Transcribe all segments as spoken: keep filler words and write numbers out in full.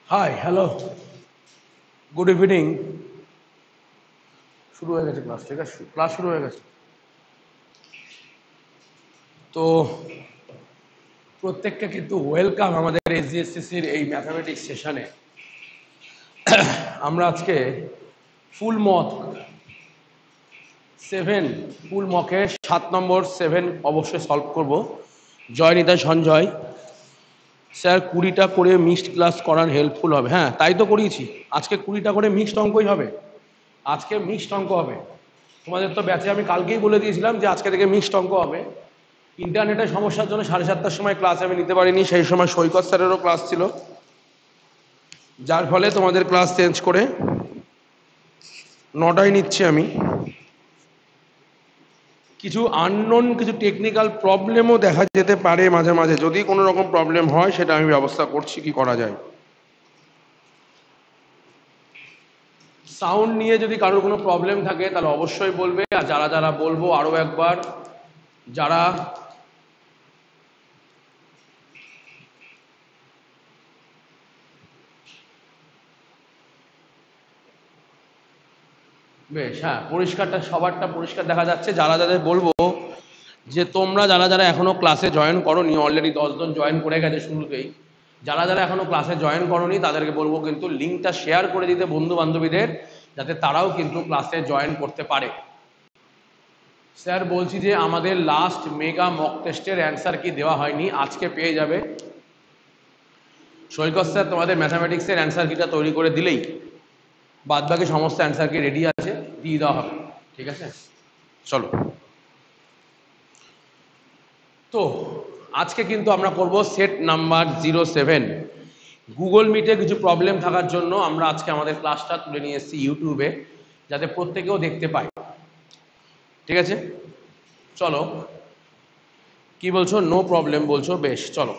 Hi hello good evening. শুরু হয়ে গেছে ক্লাস, ঠিক আছে, ক্লাস শুরু হয়ে গেছে। তো প্রত্যেককে কিন্তু ওয়েলকাম আমাদের এসজিএসসিসির এই ম্যাথামেটিক্স সেশনে। আমরা আজকে ফুল মক সেভেন ফুল মকের সাত নম্বর সেভেন অবশ্যই সলভ করব। জয়নিতা সঞ্জয় স্যার কুড়িটা করে মিক্সড ক্লাস করান হেল্পফুল হবে। হ্যাঁ তাই তো করিয়েছি, আজকে কুড়িটা করে মিক্সড অঙ্কই হবে। আজকে মিক্সড অঙ্ক হবে। তোমাদের তো ব্যাচে আমি কালকেই বলে দিয়েছিলাম যে আজকে থেকে মিক্সড অঙ্ক হবে। ইন্টারনেটের সমস্যার জন্য সাড়ে সাতটার সময় ক্লাস আমি নিতে পারিনি, সেই সময় সৈকত স্যারেরও ক্লাস ছিল, যার ফলে তোমাদের ক্লাস চেঞ্জ করে নটায় নিচ্ছি আমি। কিছু আননোন কিছু টেকনিক্যাল প্রবলেমও দেখা যেতে পারে মাঝে মাঝে, যদি কোনো রকম প্রবলেম হয় সেটা আমি ব্যবস্থা করছি কি করা যায়। সাউন্ড নিয়ে যদি কারোর কোনো প্রবলেম থাকে তাহলে অবশ্যই বলবে। আর যারা যারা বলবো আরও একবার, যারা বেশ, হ্যাঁ পরিষ্কারটা সবারটা পরিষ্কার দেখা যাচ্ছে। যারা যাদের বলবো যে তোমরা যারা যারা এখনো ক্লাসে জয়েন করোনি, অলরেডি দশজন জয়েন করে গেছে শুরুতেই, যারা যারা এখনো ক্লাসে জয়েন করোনি তাদেরকে বলবো কিন্তু লিঙ্কটা শেয়ার করে দিতে বন্ধু বান্ধবীদের, যাতে তারাও কিন্তু ক্লাসে জয়েন করতে পারে। স্যার বলছি যে আমাদের লাস্ট মেগা মক টেস্টের অ্যান্সার কি দেওয়া হয়নি, আজকে পেয়ে যাবে। সৈকত স্যার তোমাদের ম্যাথামেটিক্সের অ্যান্সার কিটা তৈরি করে দিলেই বাদবাকি সমস্ত অ্যান্সার কি রেডি আছে, দিয়ে দেওয়া হবে। ঠিক আছে, চলো। তো আজকে কিন্তু আমরা করব set number zero seven. Google মিটে কিছু প্রবলেম থাকার জন্য আমরা আজকে আমাদের ক্লাসটা তুলে নিয়ে এসেছি ইউটিউবে, যাতে প্রত্যেকেও দেখতে পায়। ঠিক আছে, চলো। কি বলছো? নো প্রবলেম বলছো, বেশ চলো।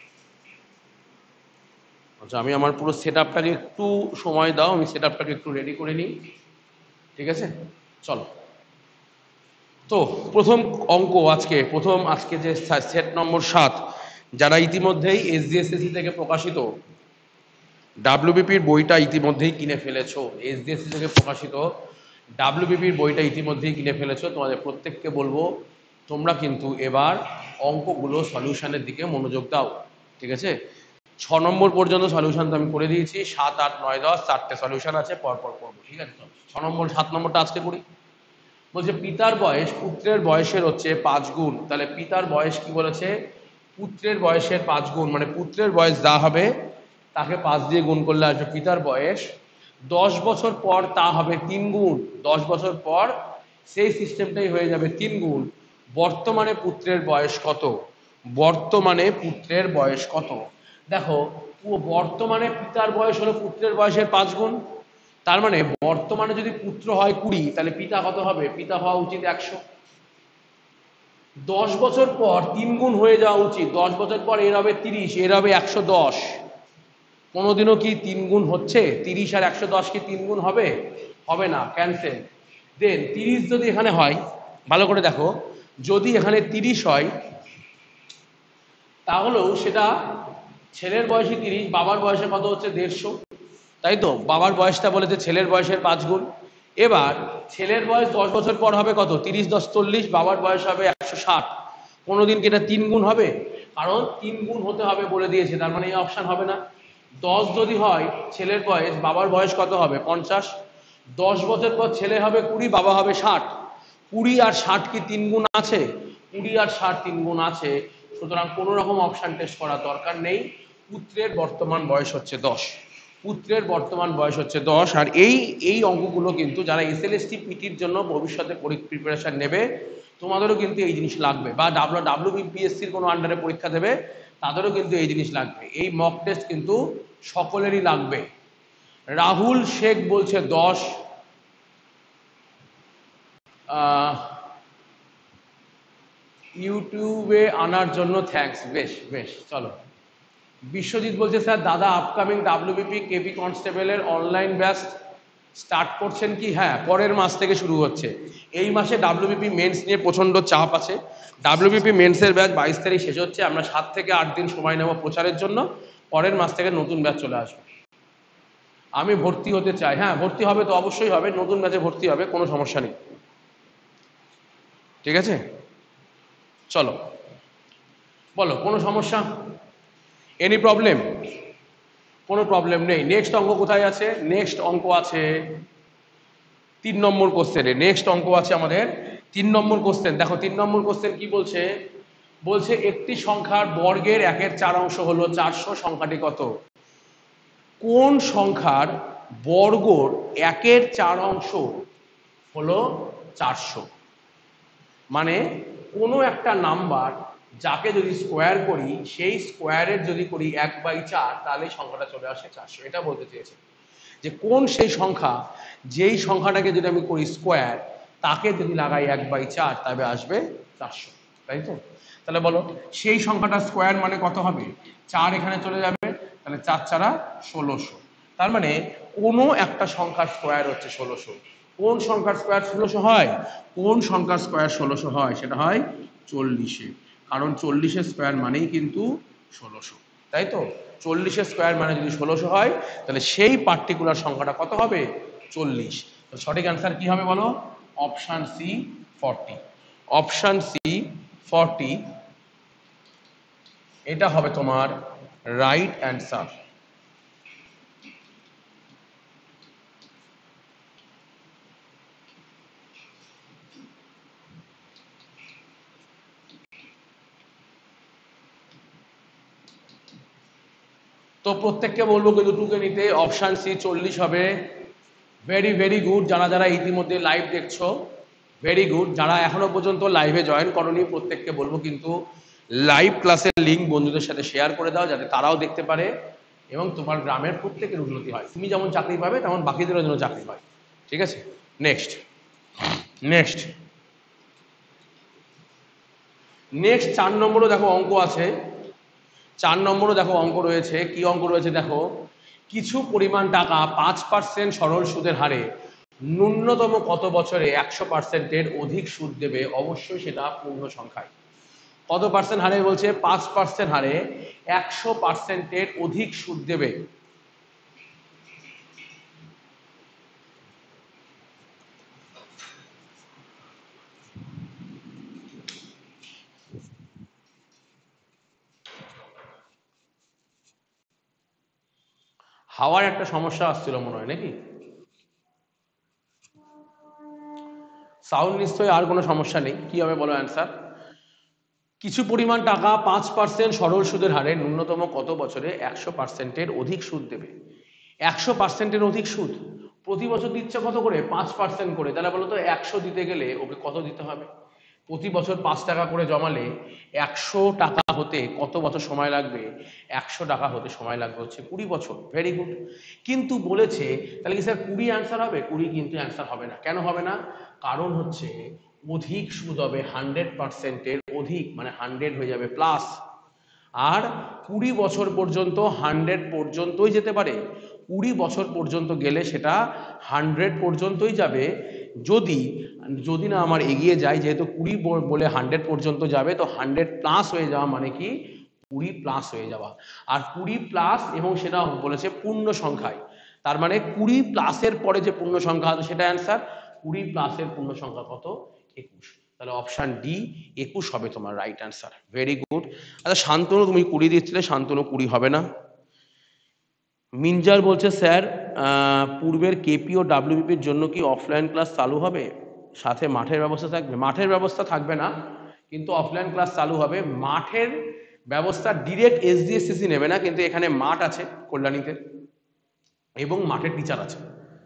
আচ্ছা, আমি আমার পুরো সেট আপটাকে একটু সময় দাও, আমি সেট আপটাকে একটু রেডি করে নিই। ঠিক আছে, চলো। তো প্রথম অঙ্ক আজকে, প্রথম আজকে যে সেট নম্বর সাত, যারা ইতিমধ্যেই এসজিএসসি থেকে প্রকাশিত ডাব্লিউবিপির বইটা ইতিমধ্যেই কিনে ফেলেছো, এসজিএসসি থেকে প্রকাশিত ডাব্লিউবিপির বইটা ইতিমধ্যেই কিনে ফেলেছো, তোমাদের প্রত্যেককে বলবো তোমরা কিন্তু এবার অঙ্কগুলো সলিউশনের দিকে মনোযোগ দাও। ঠিক আছে, ছ নম্বর পর্যন্ত সলিউশন তো আমি করে দিয়েছি, সাত আট নয় দশ চারটে সলিউশন আছে, পরপর করবো। ঠিক আছে, ছ নম্বর সাত নম্বরটা আজকে করি। বলছে পিতার বয়স পুত্রের বয়সের হচ্ছে পাঁচ গুণ। তাহলে পিতার বয়স কি বলেছে? পুত্রের বয়সের পাঁচ গুণ, মানে পুত্রের বয়স যা হবে তাকে পাঁচ দিয়ে গুণ করলে আসবে পিতার বয়স। দশ বছর পর তা হবে তিন গুণ, দশ বছর পর সেই সিস্টেমটাই হয়ে যাবে তিন গুণ। বর্তমানে পুত্রের বয়স কত? বর্তমানে পুত্রের বয়স কত? দেখো, বর্তমানে পিতার বয়স হলো পুত্রের বয়সের পাঁচ গুণ, তার মানে বর্তমানে যদি পুত্র হয় কুড়ি, তাহলে পিতা কত হবে? পিতা হওয়া উচিত একশো। দশ বছর পর তিন গুণ হয়ে যাওয়া উচিত, দশ বছর পর এর হবে তিরিশ, এর হবে একশো দশ। কোনোদিনও কি তিন গুণ হচ্ছে? তিরিশ আর একশো দশ কি তিন গুণ হবে? হবে না, ক্যান্সেল। দেন তিরিশ যদি এখানে হয়, ভালো করে দেখো, যদি এখানে তিরিশ হয় তাহলেও সেটা ছেলের বয়সে তিরিশ, বাবার বয়সে কত হচ্ছে? দেড়শো। তাই তো, বাবার বয়সটা বলেছে ছেলের বয়সের পাঁচ গুণ। এবার ছেলের বয়স দশ বছর পর হবে কত? তিরিশ দশ চল্লিশ, বাবার বয়স হবে একশো ষাট। কোনোদিন কি এটা তিন গুণ হবে? কারণ তিন গুণ হতে হবে বলে দিয়েছে, তার মানে এই অপশন হবে না। দশ যদি হয় ছেলের বয়স, বাবার বয়স কত হবে? পঞ্চাশ। দশ বছর পর ছেলে হবে কুড়ি, বাবা হবে ষাট। কুড়ি আর ষাট কি তিন গুণ আছে? কুড়ি আর ষাট তিন গুণ আছে। সুতরাং কোনো রকম অপশন টেস্ট করার দরকার নেই। পুত্রের বর্তমান বয়স হচ্ছে দশ। পুত্রের বর্তমান বয়স হচ্ছে দশ। আর এই এই অঙ্কগুলো কিন্তু যারা এসএলএসটি পিটির জন্য ভবিষ্যতে প্রিপারেশন নেবে, তোমাদেরও কিন্তু এই জিনিস লাগবে, বা ডাব্লিউ ডাব্লিউবিপিএসসির কোনো আন্ডারে পরীক্ষা দেবে তাদেরও কিন্তু এই জিনিস লাগবে। এই মক টেস্ট কিন্তু সকলেরই লাগবে। রাহুল শেখ বলছে দশ। ইউটিউবে আনার জন্য থ্যাঙ্কস। বেশ বেশ, চলো। বিশ্বজিৎ বলছে স্যার দাদা আপকামিং ডাব্লিউবিপি কেপি কনস্টেবলের অনলাইন ব্যাচ স্টার্ট করছেন কি? হ্যাঁ, পরের মাস থেকে শুরু হচ্ছে। এই মাসে ডাব্লিউবিপি মেন্স নিয়ে প্রচণ্ড চাপ আছে। ডাব্লিউবিপি মেন্সের ব্যাচ বাইশ তারিখ শেষ হচ্ছে, আমরা সাত থেকে আট দিন সময় নেব প্রচারের জন্য। পরের মাস থেকে নতুন ব্যাচ চলে আসবে। আমি ভর্তি হতে চাই, হ্যাঁ ভর্তি হবে তো অবশ্যই হবে, নতুন ব্যাচে ভর্তি হবে, কোনো সমস্যা নেই। ঠিক আছে, চলো বলো কোনো সমস্যা, এনি প্রবলেম? কোনো প্রবলেম নেই। নেক্সট অঙ্ক কোথায় আছে? নেক্সট অঙ্ক আছে তিন নম্বর কোশ্চেনে। নেক্সট অঙ্ক আছে আমাদের তিন নম্বর কোশ্চেন। দেখো তিন নম্বর কোশ্চেন কি বলছে, বলছে একটি সংখ্যার বর্গের একের চার অংশ হলো চারশো, সংখ্যাটি কত? কোন সংখ্যার বর্গর একের চার অংশ হলো চারশো? মানে কোনো একটা নাম্বার যাকে যদি স্কোয়ার করি, সেই স্কোয়ারের যদি করি এক বাই চার, তাহলে সংখ্যাটা চলে আসে চারশো। এটা বলতে চেয়েছে যে কোন সেই সংখ্যা, যেই সংখ্যাটাকে যদি আমি করি স্কোয়ার, তাকে যদি লাগাই এক বাই চার, তবে আসবে চারশো, তাই তো? তাহলে বলো সেই সংখ্যাটা স্কোয়ার মানে কত হবে? চার এখানে চলে যাবে, তাহলে চার চারা ষোলোশো। তার মানে কোনো একটা সংখ্যার স্কোয়ার হচ্ছে ষোলোশো। কোন সংখ্যার স্কোয়ার ষোলোশো হয়? কোন সংখ্যার স্কোয়ার ষোলোশো হয়? সেটা হয় চল্লিশে, কারণ চল্লিশের স্কোয়ার মানেই কিন্তু ষোলোশো, তাই তো? চল্লিশের স্কোয়ার মানে যদি ষোলোশো হয়, তাহলে সেই পার্টিকুলার সংখ্যাটা কত হবে? চল্লিশ। তো সঠিক অ্যান্সার কি হবে বলো? Option C forty. Option C forty, এটা হবে তোমার রাইট অ্যান্সার। তো প্রত্যেককে বলবো কিন্তু টুকে নিতে, অপশান সি চল্লিশ হবে। Very very good. যারা যারা ইতিমধ্যে লাইভ দেখছো, ভেরি গুড। যারা এখনো পর্যন্ত লাইভে জয়েন করনি, প্রত্যেককে বলবো কিন্তু লাইভ ক্লাসের লিঙ্ক বন্ধুদের সাথে শেয়ার করে দাও, যাতে তারাও দেখতে পারে এবং তোমার গ্রামের প্রত্যেকের উন্নতি হয়। তুমি যেমন চাকরি পাবে, তেমন বাকিদেরও যেন চাকরি পায়। ঠিক আছে, নেক্সট নেক্সট নেক্সট চার নম্বরও দেখো অঙ্ক আছে। চার নম্বরও দেখো অঙ্ক রয়েছে। কি অঙ্ক রয়েছে দেখো, কিছু পরিমাণ টাকা পাঁচ পার্সেন্ট সরল সুদের হারে ন্যূনতম কত বছরে একশো পার্সেন্টের অধিক সুদ দেবে? অবশ্যই সেটা পূর্ণ সংখ্যায়। কত পার্সেন্ট হারে বলছে? পাঁচ পার্সেন্ট হারে একশো পার্সেন্টের অধিক সুদ দেবে। হাওয়ার একটা সমস্যা আসছিল মনে হয় নাকি? সাউন্ড নিশ্চয়ই, আর কোনো সমস্যা নেই। কি হবে বলো অ্যান্সার? কিছু পরিমাণ টাকা পাঁচ পার্সেন্ট সরল সুদের হারে ন্যূনতম কত বছরে একশো পার্সেন্টের অধিক সুদ দেবে? একশো পার্সেন্টের অধিক সুদ প্রতি বছর দিচ্ছে কত করে? পাঁচ পার্সেন্ট করে। তাহলে বলো তো একশো দিতে গেলে ওকে কত দিতে হবে? প্রতি বছর পাঁচ টাকা করে জমালে একশো টাকা হতে কত বছর সময় লাগবে? একশো টাকা হতে সময় লাগবে হচ্ছে কুড়ি বছর। Very good. কিন্তু বলেছে তাহলে কি স্যার কুড়ি অ্যান্সার হবে? কুড়ি কিন্তু অ্যান্সার হবে না। কেন হবে না? কারণ হচ্ছে অধিক সুদ হবে হান্ড্রেড পার্সেন্টের অধিক, মানে হান্ড্রেড হয়ে যাবে প্লাস। আর কুড়ি বছর পর্যন্ত হান্ড্রেড পর্যন্তই যেতে পারে। কুড়ি বছর পর্যন্ত গেলে সেটা হান্ড্রেড পর্যন্তই যাবে। যদি যদি না আমার এগিয়ে যায়, যেহেতু কুড়ি বলে হান্ড্রেড পর্যন্ত যাবে, তো হান্ড্রেড প্লাস হয়ে যাওয়া মানে কি? কুড়ি প্লাস হয়ে যাওয়া। আর কুড়ি প্লাস, এবং সেটা বলেছে পূর্ণ সংখ্যায়। তার মানে কুড়ি প্লাসের পরে যে পূর্ণ সংখ্যা আছে সেটা অ্যান্সার। কুড়ি প্লাসের পূর্ণ সংখ্যা কত? একুশ। তাহলে অপশান ডি একুশ হবে তোমার রাইট অ্যান্সার। Very good. আচ্ছা শান্তনু, তুমি কুড়ি দিচ্ছিলে, শান্তনু কুড়ি হবে না। মিনজার বলছে স্যার পূর্বের কেপি ও ডাব্লিউবিপির জন্য কি অফলাইন ক্লাস চালু হবে? সাথে মাঠের ব্যবস্থা থাকবে? মাঠের ব্যবস্থা থাকবে না, কিন্তু অফলাইন ক্লাস চালু হবে। মাঠের ব্যবস্থা ডিরেক্ট এসডিএসসিসি নেবে না, কিন্তু এখানে মাঠ আছে কল্যাণীতে এবং মাঠের টিচার আছে।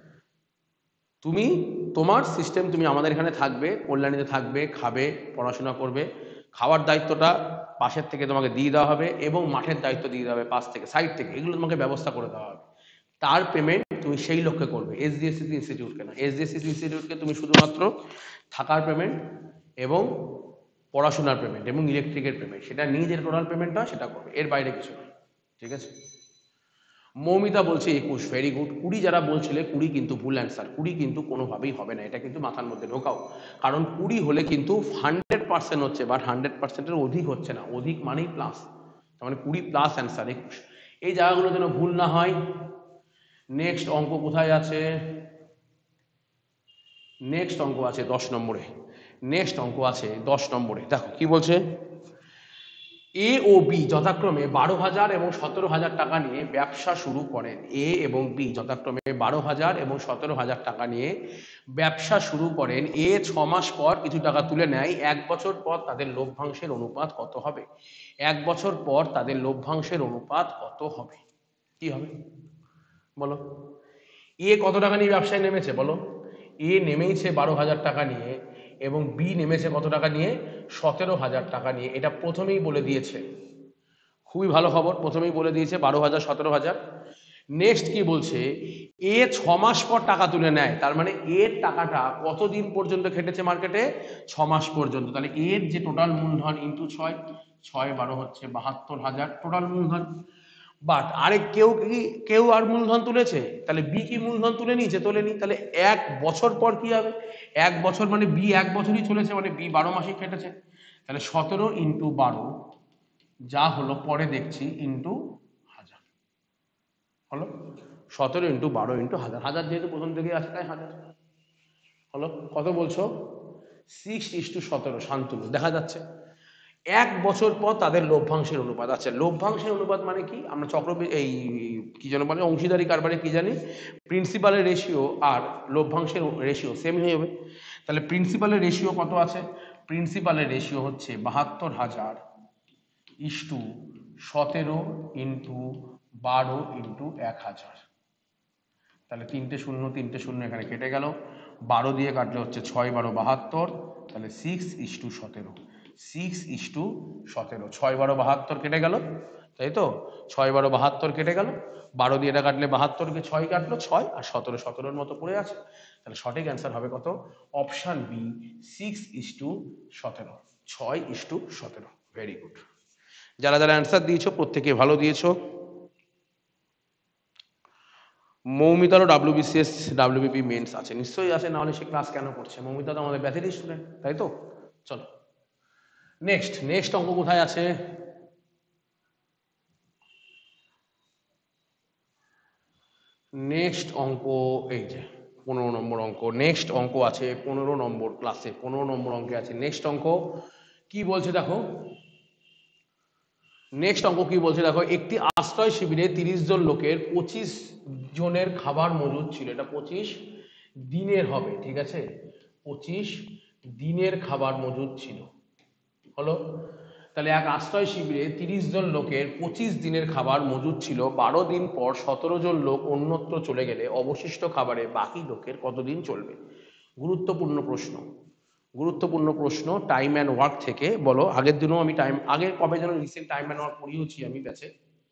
তুমি তোমার সিস্টেম, তুমি আমাদের এখানে থাকবে, কল্যাণীতে থাকবে, খাবে, পড়াশোনা করবে। খাওয়ার দায়িত্বটা পাশের থেকে তোমাকে দিয়ে দেওয়া হবে এবং মাঠের দায়িত্ব দিয়ে দেওয়া হবে পাশ থেকে, সাইড থেকে। এগুলো তোমাকে ব্যবস্থা করে দেওয়া হবে। তার পেমেন্ট তুমি সেই লক্ষ্যে করবে, এসডিএসসিসি ইনস্টিটিউটকে না। এসডিএসসিসি ইনস্টিটিউটকে তুমি শুধুমাত্র থাকার পেমেন্ট এবং পড়াশোনার পেমেন্ট এবং ইলেকট্রিকের পেমেন্ট, সেটা নিয়ে যে টোটাল পেমেন্টটা সেটা করবে, এর বাইরে কিছু না। ঠিক আছে। মৌমিতা বলছে একুশ। Very good. কুড়ি যারা বলছিলে, কুড়ি কিন্তু ভুল অ্যান্সার। কুড়ি কিন্তু কোনোভাবেই হবে না, এটা কিন্তু মাথার মধ্যে ঢোকাও। কারণ কুড়ি হলে কিন্তু হান্ড্রেড পার্সেন্ট হচ্ছে, বাট হান্ড্রেড পার্সেন্টের অধিক হচ্ছে না। অধিক মানেই প্লাস, তার মানে কুড়ি প্লাস অ্যান্সার একুশ। এই জায়গাগুলো যেন ভুল না হয়। নেক্সট অঙ্ক কোথায় আছে? নেক্সট অঙ্ক আছে দশ নম্বরে। নেক্সট অঙ্ক আছে দশ নম্বরে, দেখো কি বলছে। এ ও বি যথাক্রমে বারো হাজার এবং সতেরো হাজার টাকা নিয়ে ব্যবসা শুরু করেন। এ এবং বি যথাক্রমে বারো হাজার এবং সতেরো হাজার টাকা নিয়ে ব্যবসা শুরু করেন। এ ছ মাস পর কিছু টাকা তুলে নেয়। এক বছর পর তাদের লভ্যাংশের অনুপাত কত হবে? এক বছর পর তাদের লভ্যাংশের অনুপাত কত হবে? কি হবে বলো? এ কত টাকা নিয়ে ব্যবসায় নেমেছে বলো? এ নেমেইছে বারো হাজার টাকা নিয়ে এবং বি নেমেছে কত টাকা নিয়ে? সতেরো হাজার টাকা নিয়ে। এটা প্রথমেই বলে দিয়েছে, খুবই ভালো খবর, প্রথমেই বলে দিয়েছে বারো হাজার সতেরো হাজার। নেক্সট কি বলছে? এ ছ মাস পর টাকা তুলে নেয়, তার মানে এর টাকাটা কতদিন পর্যন্ত খেটেছে মার্কেটে? ছ মাস পর্যন্ত। তাহলে এর যে টোটাল মূলধন ইন্টু ছয়, ছয় বারো হচ্ছে বাহাত্তর হাজার টোটাল মূলধন। বাট আরে কেউ কি কেউ আর মূলধন তুলেছে? তাহলে বি কি মূলধন তুলে নিয়েছে? তোলেনি। তাহলে এক বছর পর কি হবে? এক বছর মানে বি এক বছরই চলেছে, মানে বি বারো মাসই খেটেছে। তাহলে সতেরো ইন্টু বারো যা হলো পরে দেখছি ইন্টু হাজার হলো। সতেরো ইন্টু বারো ইন্টু হাজার, হাজার যেহেতু প্রথম থেকেই আছে তাই হাজার হলো। কত বলছো? সিক্স ইস টু সতেরো। শান্তনু, দেখা যাচ্ছে এক বছর পর তাদের লভ্যাংশের অনুপাত। আচ্ছা, লভ্যাংশের অনুপাত মানে কি? আমরা চক্র এই কি যেন বলে অংশীদারি কারবারে কি জানি, প্রিন্সিপালের রেশিও আর লভ্যাংশের রেশিও সেম হয়ে যাবে। তাহলে প্রিন্সিপালের রেশিও কত আছে? প্রিন্সিপালের রেশিও হচ্ছে বাহাত্তর হাজার ইস টু সতেরো ইন্টু বারো ইন্টু এক হাজার। তাহলে তিনটে শূন্য তিনটে শূন্য এখানে কেটে গেল, বারো দিয়ে কাটলে হচ্ছে ছয় বারো বাহাত্তর। তাহলে সিক্স ইস টু সতেরো, সিক্স ইস টু সতেরো। ছয় বারো বাহাত্তর কেটে গেল, তাই তো? ছয় বারো বাহাত্তর কেটে গেল, বারো দিয়ে এটা কাটলে বাহাত্তরকে ছয় কাটলো, ছয় আর সতেরো সতেরোর মতো পড়ে আছে। তাহলে সঠিক অ্যান্সার হবে কত? Option B, six is to সতেরো, ছয় ইস টু সতেরো। Very good. যারা যারা অ্যান্সার দিয়েছো প্রত্যেকে ভালো দিয়েছো। মৌমিতারও ডাব্লিউবিসিএস ডাব্লিউবিপি মেন্স আছে, নিশ্চয়ই আছে, নাহলে সে ক্লাস কেন করছে? মৌমিতা তো আমাদের ব্যাচেরই স্টুডেন্ট, তাই তো? চলো নেক্সট নেক্সট অঙ্ক কোথায় আছে? নেক্সট অঙ্ক এই যে পনেরো নম্বর অঙ্ক। নেক্সট অঙ্ক আছে পনেরো নম্বর ক্লাসে, পনেরো নম্বর অঙ্কে আছে নেক্সট অঙ্ক। কি বলছে দেখো, নেক্সট অঙ্ক কি বলছে দেখো। একটি আশ্রয় শিবিরে তিরিশ জন লোকের পঁচিশ জনের খাবার মজুদ ছিল। এটা পঁচিশ দিনের হবে, ঠিক আছে? পঁচিশ দিনের খাবার মজুদ ছিল হলো। তাহলে এক আশ্রয় শিবিরে তিরিশ জন লোকের পঁচিশ দিনের খাবার মজুদ ছিল। বারো দিন পর সতেরো জন লোক অন্যত্র চলে গেলে অবশিষ্ট খাবারে বাকি লোকের কতদিন চলবে? গুরুত্বপূর্ণ প্রশ্ন, গুরুত্বপূর্ণ প্রশ্ন। টাইম অ্যান্ড ওয়ার্ক থেকে বলো। আগের দিনও আমি টাইম আগে কবে যেন রিসেন্ট টাইম অ্যান্ড ওয়ার্ক পড়িয়েছি আমি ব্যাচে,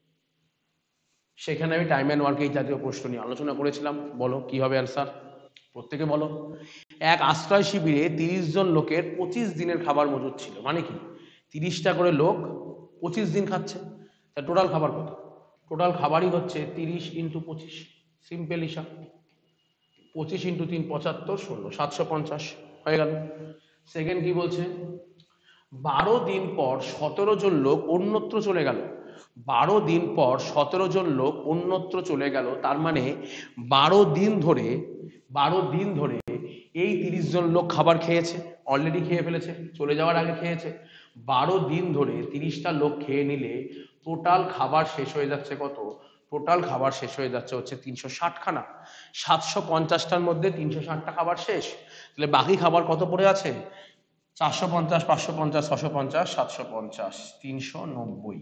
সেখানে আমি টাইম অ্যান্ড ওয়ার্কে এই জাতীয় প্রশ্ন নিয়ে আলোচনা করেছিলাম। বলো কি হবে অ্যান্সার, প্রত্যেকে বলো। এক আশ্রয় শিবিরে তিরিশ জন লোকের পঁচিশ দিনের খাবার মজুদ ছিল, মানে কি? তিরিশটা করে লোক পঁচিশ দিন খাচ্ছে, তা টোটাল খাবার কত? টোটাল খাবারই হচ্ছে তিরিশ ইন্টু পঁচিশ, সিম্পল হিসাব। পঁচিশ ইন্টু তিন পঁচাত্তর, ষোলো সাতশো পঞ্চাশ হয়ে গেল। সেকেন্ড কি বলছে? বারো দিন পর সতেরো জন লোক অন্যত্র চলে গেল। বারো দিন পর সতেরো জন লোক অন্যত্র চলে গেল, তার মানে বারো দিন ধরে বারো দিন ধরে এই তিরিশ জন লোক খাবার খেয়েছে, অলরেডি খেয়ে ফেলেছে, চলে যাওয়ার আগে খেয়েছে। বারো দিন ধরে তিরিশটা লোক খেয়ে নিলে টোটাল খাবার শেষ হয়ে যাচ্ছে কত? টোটাল খাবার শেষ হয়ে যাচ্ছে হচ্ছে তিনশো ষাট খানা। সাতশো পঞ্চাশটার মধ্যে তিনশো ষাটটা খাবার শেষ, তাহলে বাকি খাবার কত পড়ে আছে? চারশো পঞ্চাশ, পাঁচশো পঞ্চাশ, ছশো পঞ্চাশ, সাতশো পঞ্চাশ, তিনশো নব্বই।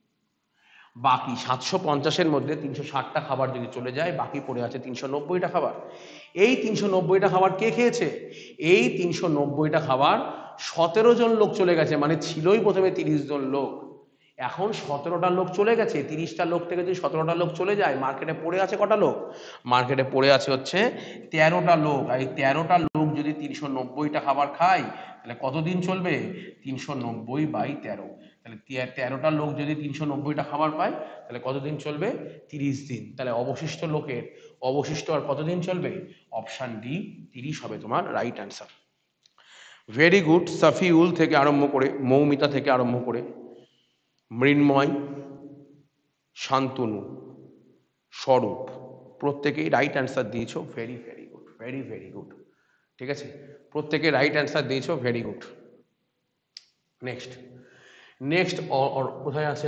বাকি সাতশো পঞ্চাশের মধ্যে তিনশো ষাটটা খাবার যদি চলে যায়, বাকি পড়ে আছে তিনশো নব্বইটা খাবার। এই তিনশো নব্বইটা খাবার কে খেয়েছে? এই তিনশো নব্বইটা খাবার সতেরো জন লোক চলে গেছে, মানে ছিলই প্রথমে তিরিশ জন লোক, এখন সতেরোটা লোক চলে গেছে। তিরিশটা লোক থেকে যদি সতেরোটা লোক চলে যায়, মার্কেটে পড়ে আছে কটা লোক? মার্কেটে পড়ে আছে হচ্ছে তেরোটা লোক। আর এই তেরোটা লোক যদি তিনশো নব্বইটা খাবার খায়, তাহলে কতদিন চলবে? তিনশো নব্বই বাই তেরো। তাহলে তেরোটা লোক যদি তিনশো নব্বইটা খাবার পায়, তাহলে কতদিন চলবে? তিরিশ দিন। তাহলে অবশিষ্ট লোকের অবশিষ্ট আর কতদিন চলবে? অপশান ডি, তিরিশ হবে তোমার right answer. Very good. Safiul থেকে আরম্ভ করে, মৌমিতা থেকে আরম্ভ করে, মৃন্ময়, শান্তনু, স্বরূপ, প্রত্যেকেই রাইট অ্যান্সার দিয়েছো, very very good, very very good. ঠিক আছে, প্রত্যেকে রাইট অ্যান্সার দিয়েছো, ভেরি গুড। নেক্সট নেক্সট কোথায় আছে?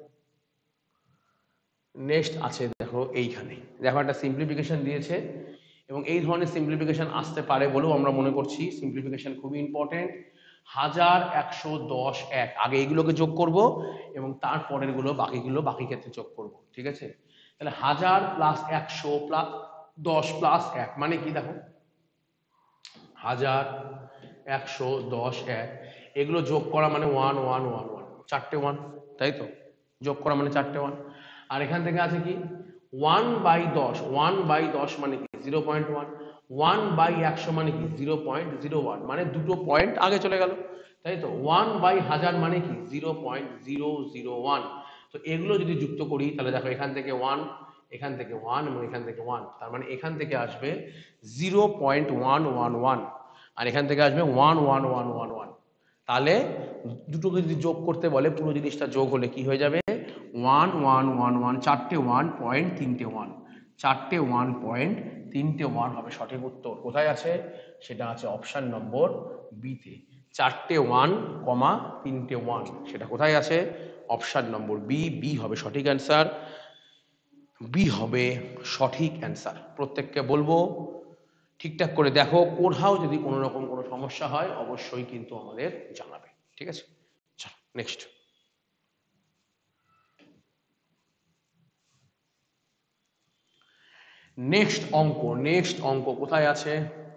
নেক্সট আছে দেখো এইখানে, দেখো একটা সিম্পলিফিকেশন দিয়েছে এবং এই ধরনের সিম্পলিফিকেশন আসতে পারে বলেও আমরা মনে করছি। সিম্পলিফিকেশন খুবই ইম্পর্টেন্ট। হাজার একশো দশ এক, আগে এইগুলোকে যোগ করব এবং তারপরের গুলো বাকিগুলো বাকি ক্ষেত্রে যোগ করব। ঠিক আছে, তাহলে হাজার প্লাস একশো প্লাস দশ প্লাস এক মানে কি? দেখো হাজার একশো দশ এক, এগুলো যোগ করা মানে ওয়ান ওয়ান ওয়ান ওয়ান, চারটে ওয়ান, তাই তো? যোগ করা মানে চারটে ওয়ান। আর এখান থেকে আছে কি ওয়ান বাই দশ, ওয়ান বাই দশ মানে কি zero point one, one by একশো মানে কি জিরো পয়েন্ট জিরো ওয়ান, মানে দুটো পয়েন্ট আগে চলে গেল, তাই তো? ওয়ান বাই হাজার মানে কি zero point zero zero one. তো এগুলো যদি যুক্ত করি তাহলে দেখো এখান থেকে ওয়ান, এখান থেকে ওয়ান এবং এখান থেকে ওয়ান, তার মানে এখান থেকে আসবে zero point one one one আর এখান থেকে আসবে one one one one one. তাহলে দুটোকে যদি যোগ করতে বলে পুরো জিনিসটা যোগ হলে কি হয়ে যাবে? ওয়ান ওয়ান ওয়ান ওয়ান, চারটে ওয়ান পয়েন্ট তিনটে ওয়ান, চারটে ওয়ান পয়েন্ট তিনটে ওয়ান হবে সঠিক উত্তর। কোথায় আছে? সেটা আছে অপশন নম্বর বিতে। চারটে ওয়ান কমা তিনটে ওয়ান, সেটা কোথায় আছে? অপশন নম্বর বি, বি হবে সঠিক অ্যান্সার, বি হবে সঠিক অ্যান্সার। প্রত্যেককে বলবো ঠিকঠাক করে দেখো, কোথাও যদি কোনো রকম কোনো সমস্যা হয় অবশ্যই কিন্তু আমাদের জানাবে। ঠিক আছে, চলো নেক্সট। নেক্সট অঙ্ক, নেক্সট অঙ্ক কোথায় আছে?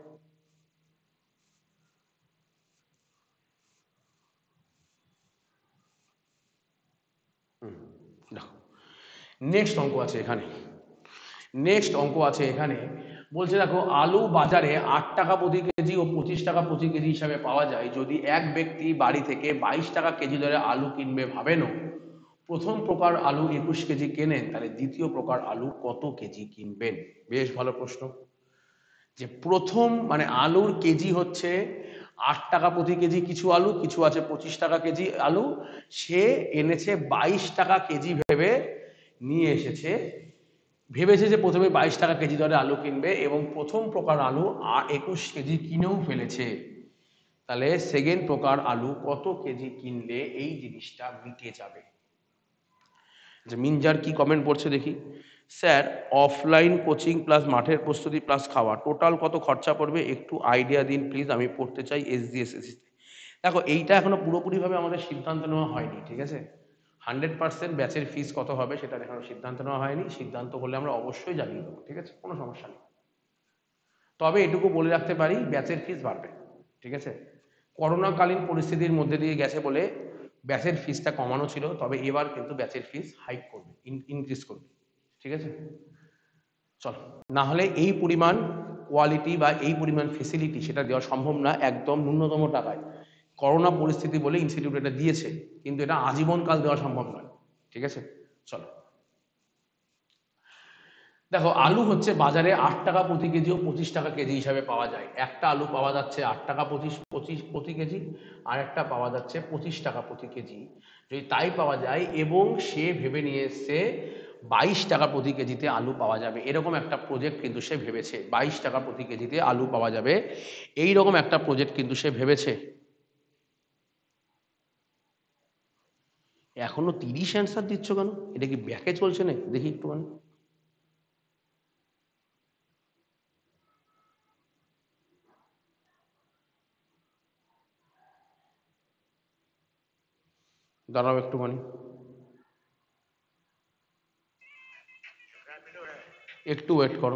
দেখো নেক্সট অঙ্ক আছে এখানে, নেক্সট অঙ্ক আছে এখানে। বলছে দেখো আলু বাজারে আট টাকা প্রতি কেজি ও পঁচিশ টাকা প্রতি কেজি হিসাবে পাওয়া যায়। যদি এক ব্যক্তি বাড়ি থেকে বাইশ টাকা কেজি দরে আলু কিনবে, ভাবেন প্রথম প্রকার আলু একুশ কেজি কেনেন, তাহলে দ্বিতীয় প্রকার আলু কত কেজি কিনবেন? বেশ ভালো প্রশ্ন। যে প্রথম মানে আলুর কেজি হচ্ছে আট টাকা প্রতি কেজি কিছু আলু, কিছু আছে পঁচিশ টাকা কেজি আলু, সে এনেছে বাইশ টাকা কেজি ভেবে নিয়ে এসেছে, ভেবেছে যে প্রথমে বাইশ টাকা কেজি দরে আলু কিনবে এবং প্রথম প্রকার আলু একুশ কেজি কিনেও ফেলেছে। তাহলে সেকেন্ড প্রকার আলু কত কেজি কিনলে এই জিনিসটা মিটে যাবে? যে মিনজার কি কমেন্ট পড়ছে দেখি। স্যার অফলাইন কোচিং প্লাস মাঠের প্রস্তুতি প্লাস খাওয়া টোটাল কত খরচা পড়বে? একটু আইডিয়া দিন প্লিজ, আমি পড়তে চাই এসডিএসএসসি। দেখো এইটা এখনো পুরোপুরিভাবে আমাদের সিদ্ধান্ত নেওয়া হয়নি, ঠিক আছে? হান্ড্রেড পার্সেন্ট ব্যাচের ফিস কত হবে সেটা এখনো সিদ্ধান্ত নেওয়া হয়নি, সিদ্ধান্ত হলে আমরা অবশ্যই জানিয়ে দেবো, ঠিক আছে? কোনো সমস্যা নেই। তবে এটুকু বলে রাখতে পারি ব্যাচের ফিস বাড়বে, ঠিক আছে? করোনাকালীন পরিস্থিতির মধ্যে দিয়ে গেছে বলে ব্যাচের ফিসটা কমানো ছিল, তবে এবার কিন্তু ব্যাচের ফিস হাইক করবে, ইনক্রিজ করবে, ঠিক আছে? চলো, না হলে এই পরিমাণ কোয়ালিটি বা এই পরিমাণ ফেসিলিটি সেটা দেওয়া সম্ভব না একদম ন্যূনতম টাকায়। করোনা পরিস্থিতি বলে ইনস্টিটিউট এটা দিয়েছে, কিন্তু এটা আজীবনকাল দেওয়া সম্ভব নয়, ঠিক আছে? চলো দেখো আলু হচ্ছে বাজারে আট টাকা প্রতি কেজি ও পঁচিশ টাকা কেজি হিসাবে পাওয়া যায়। একটা আলু পাওয়া যাচ্ছে আট টাকা পঁচিশ পঁচিশ প্রতি কেজি, আর একটা পাওয়া যাচ্ছে পঁচিশ টাকা প্রতি কেজি। যদি তাই পাওয়া যায় এবং সে ভেবে নিয়ে এসছে বাইশ টাকা প্রতি কেজিতে আলু পাওয়া যাবে, এরকম একটা প্রজেক্ট কিন্তু সে ভেবেছে। বাইশ টাকা প্রতি কেজিতে আলু পাওয়া যাবে এই রকম একটা প্রজেক্ট কিন্তু সে ভেবেছে। এখনো তিরিশ অ্যান্সার দিচ্ছ কেন? এটা কি ব্যাকে চলছে না? দেখি একটুখানি। দাঁড়াও একটুখানি, একটু ওয়েট করো।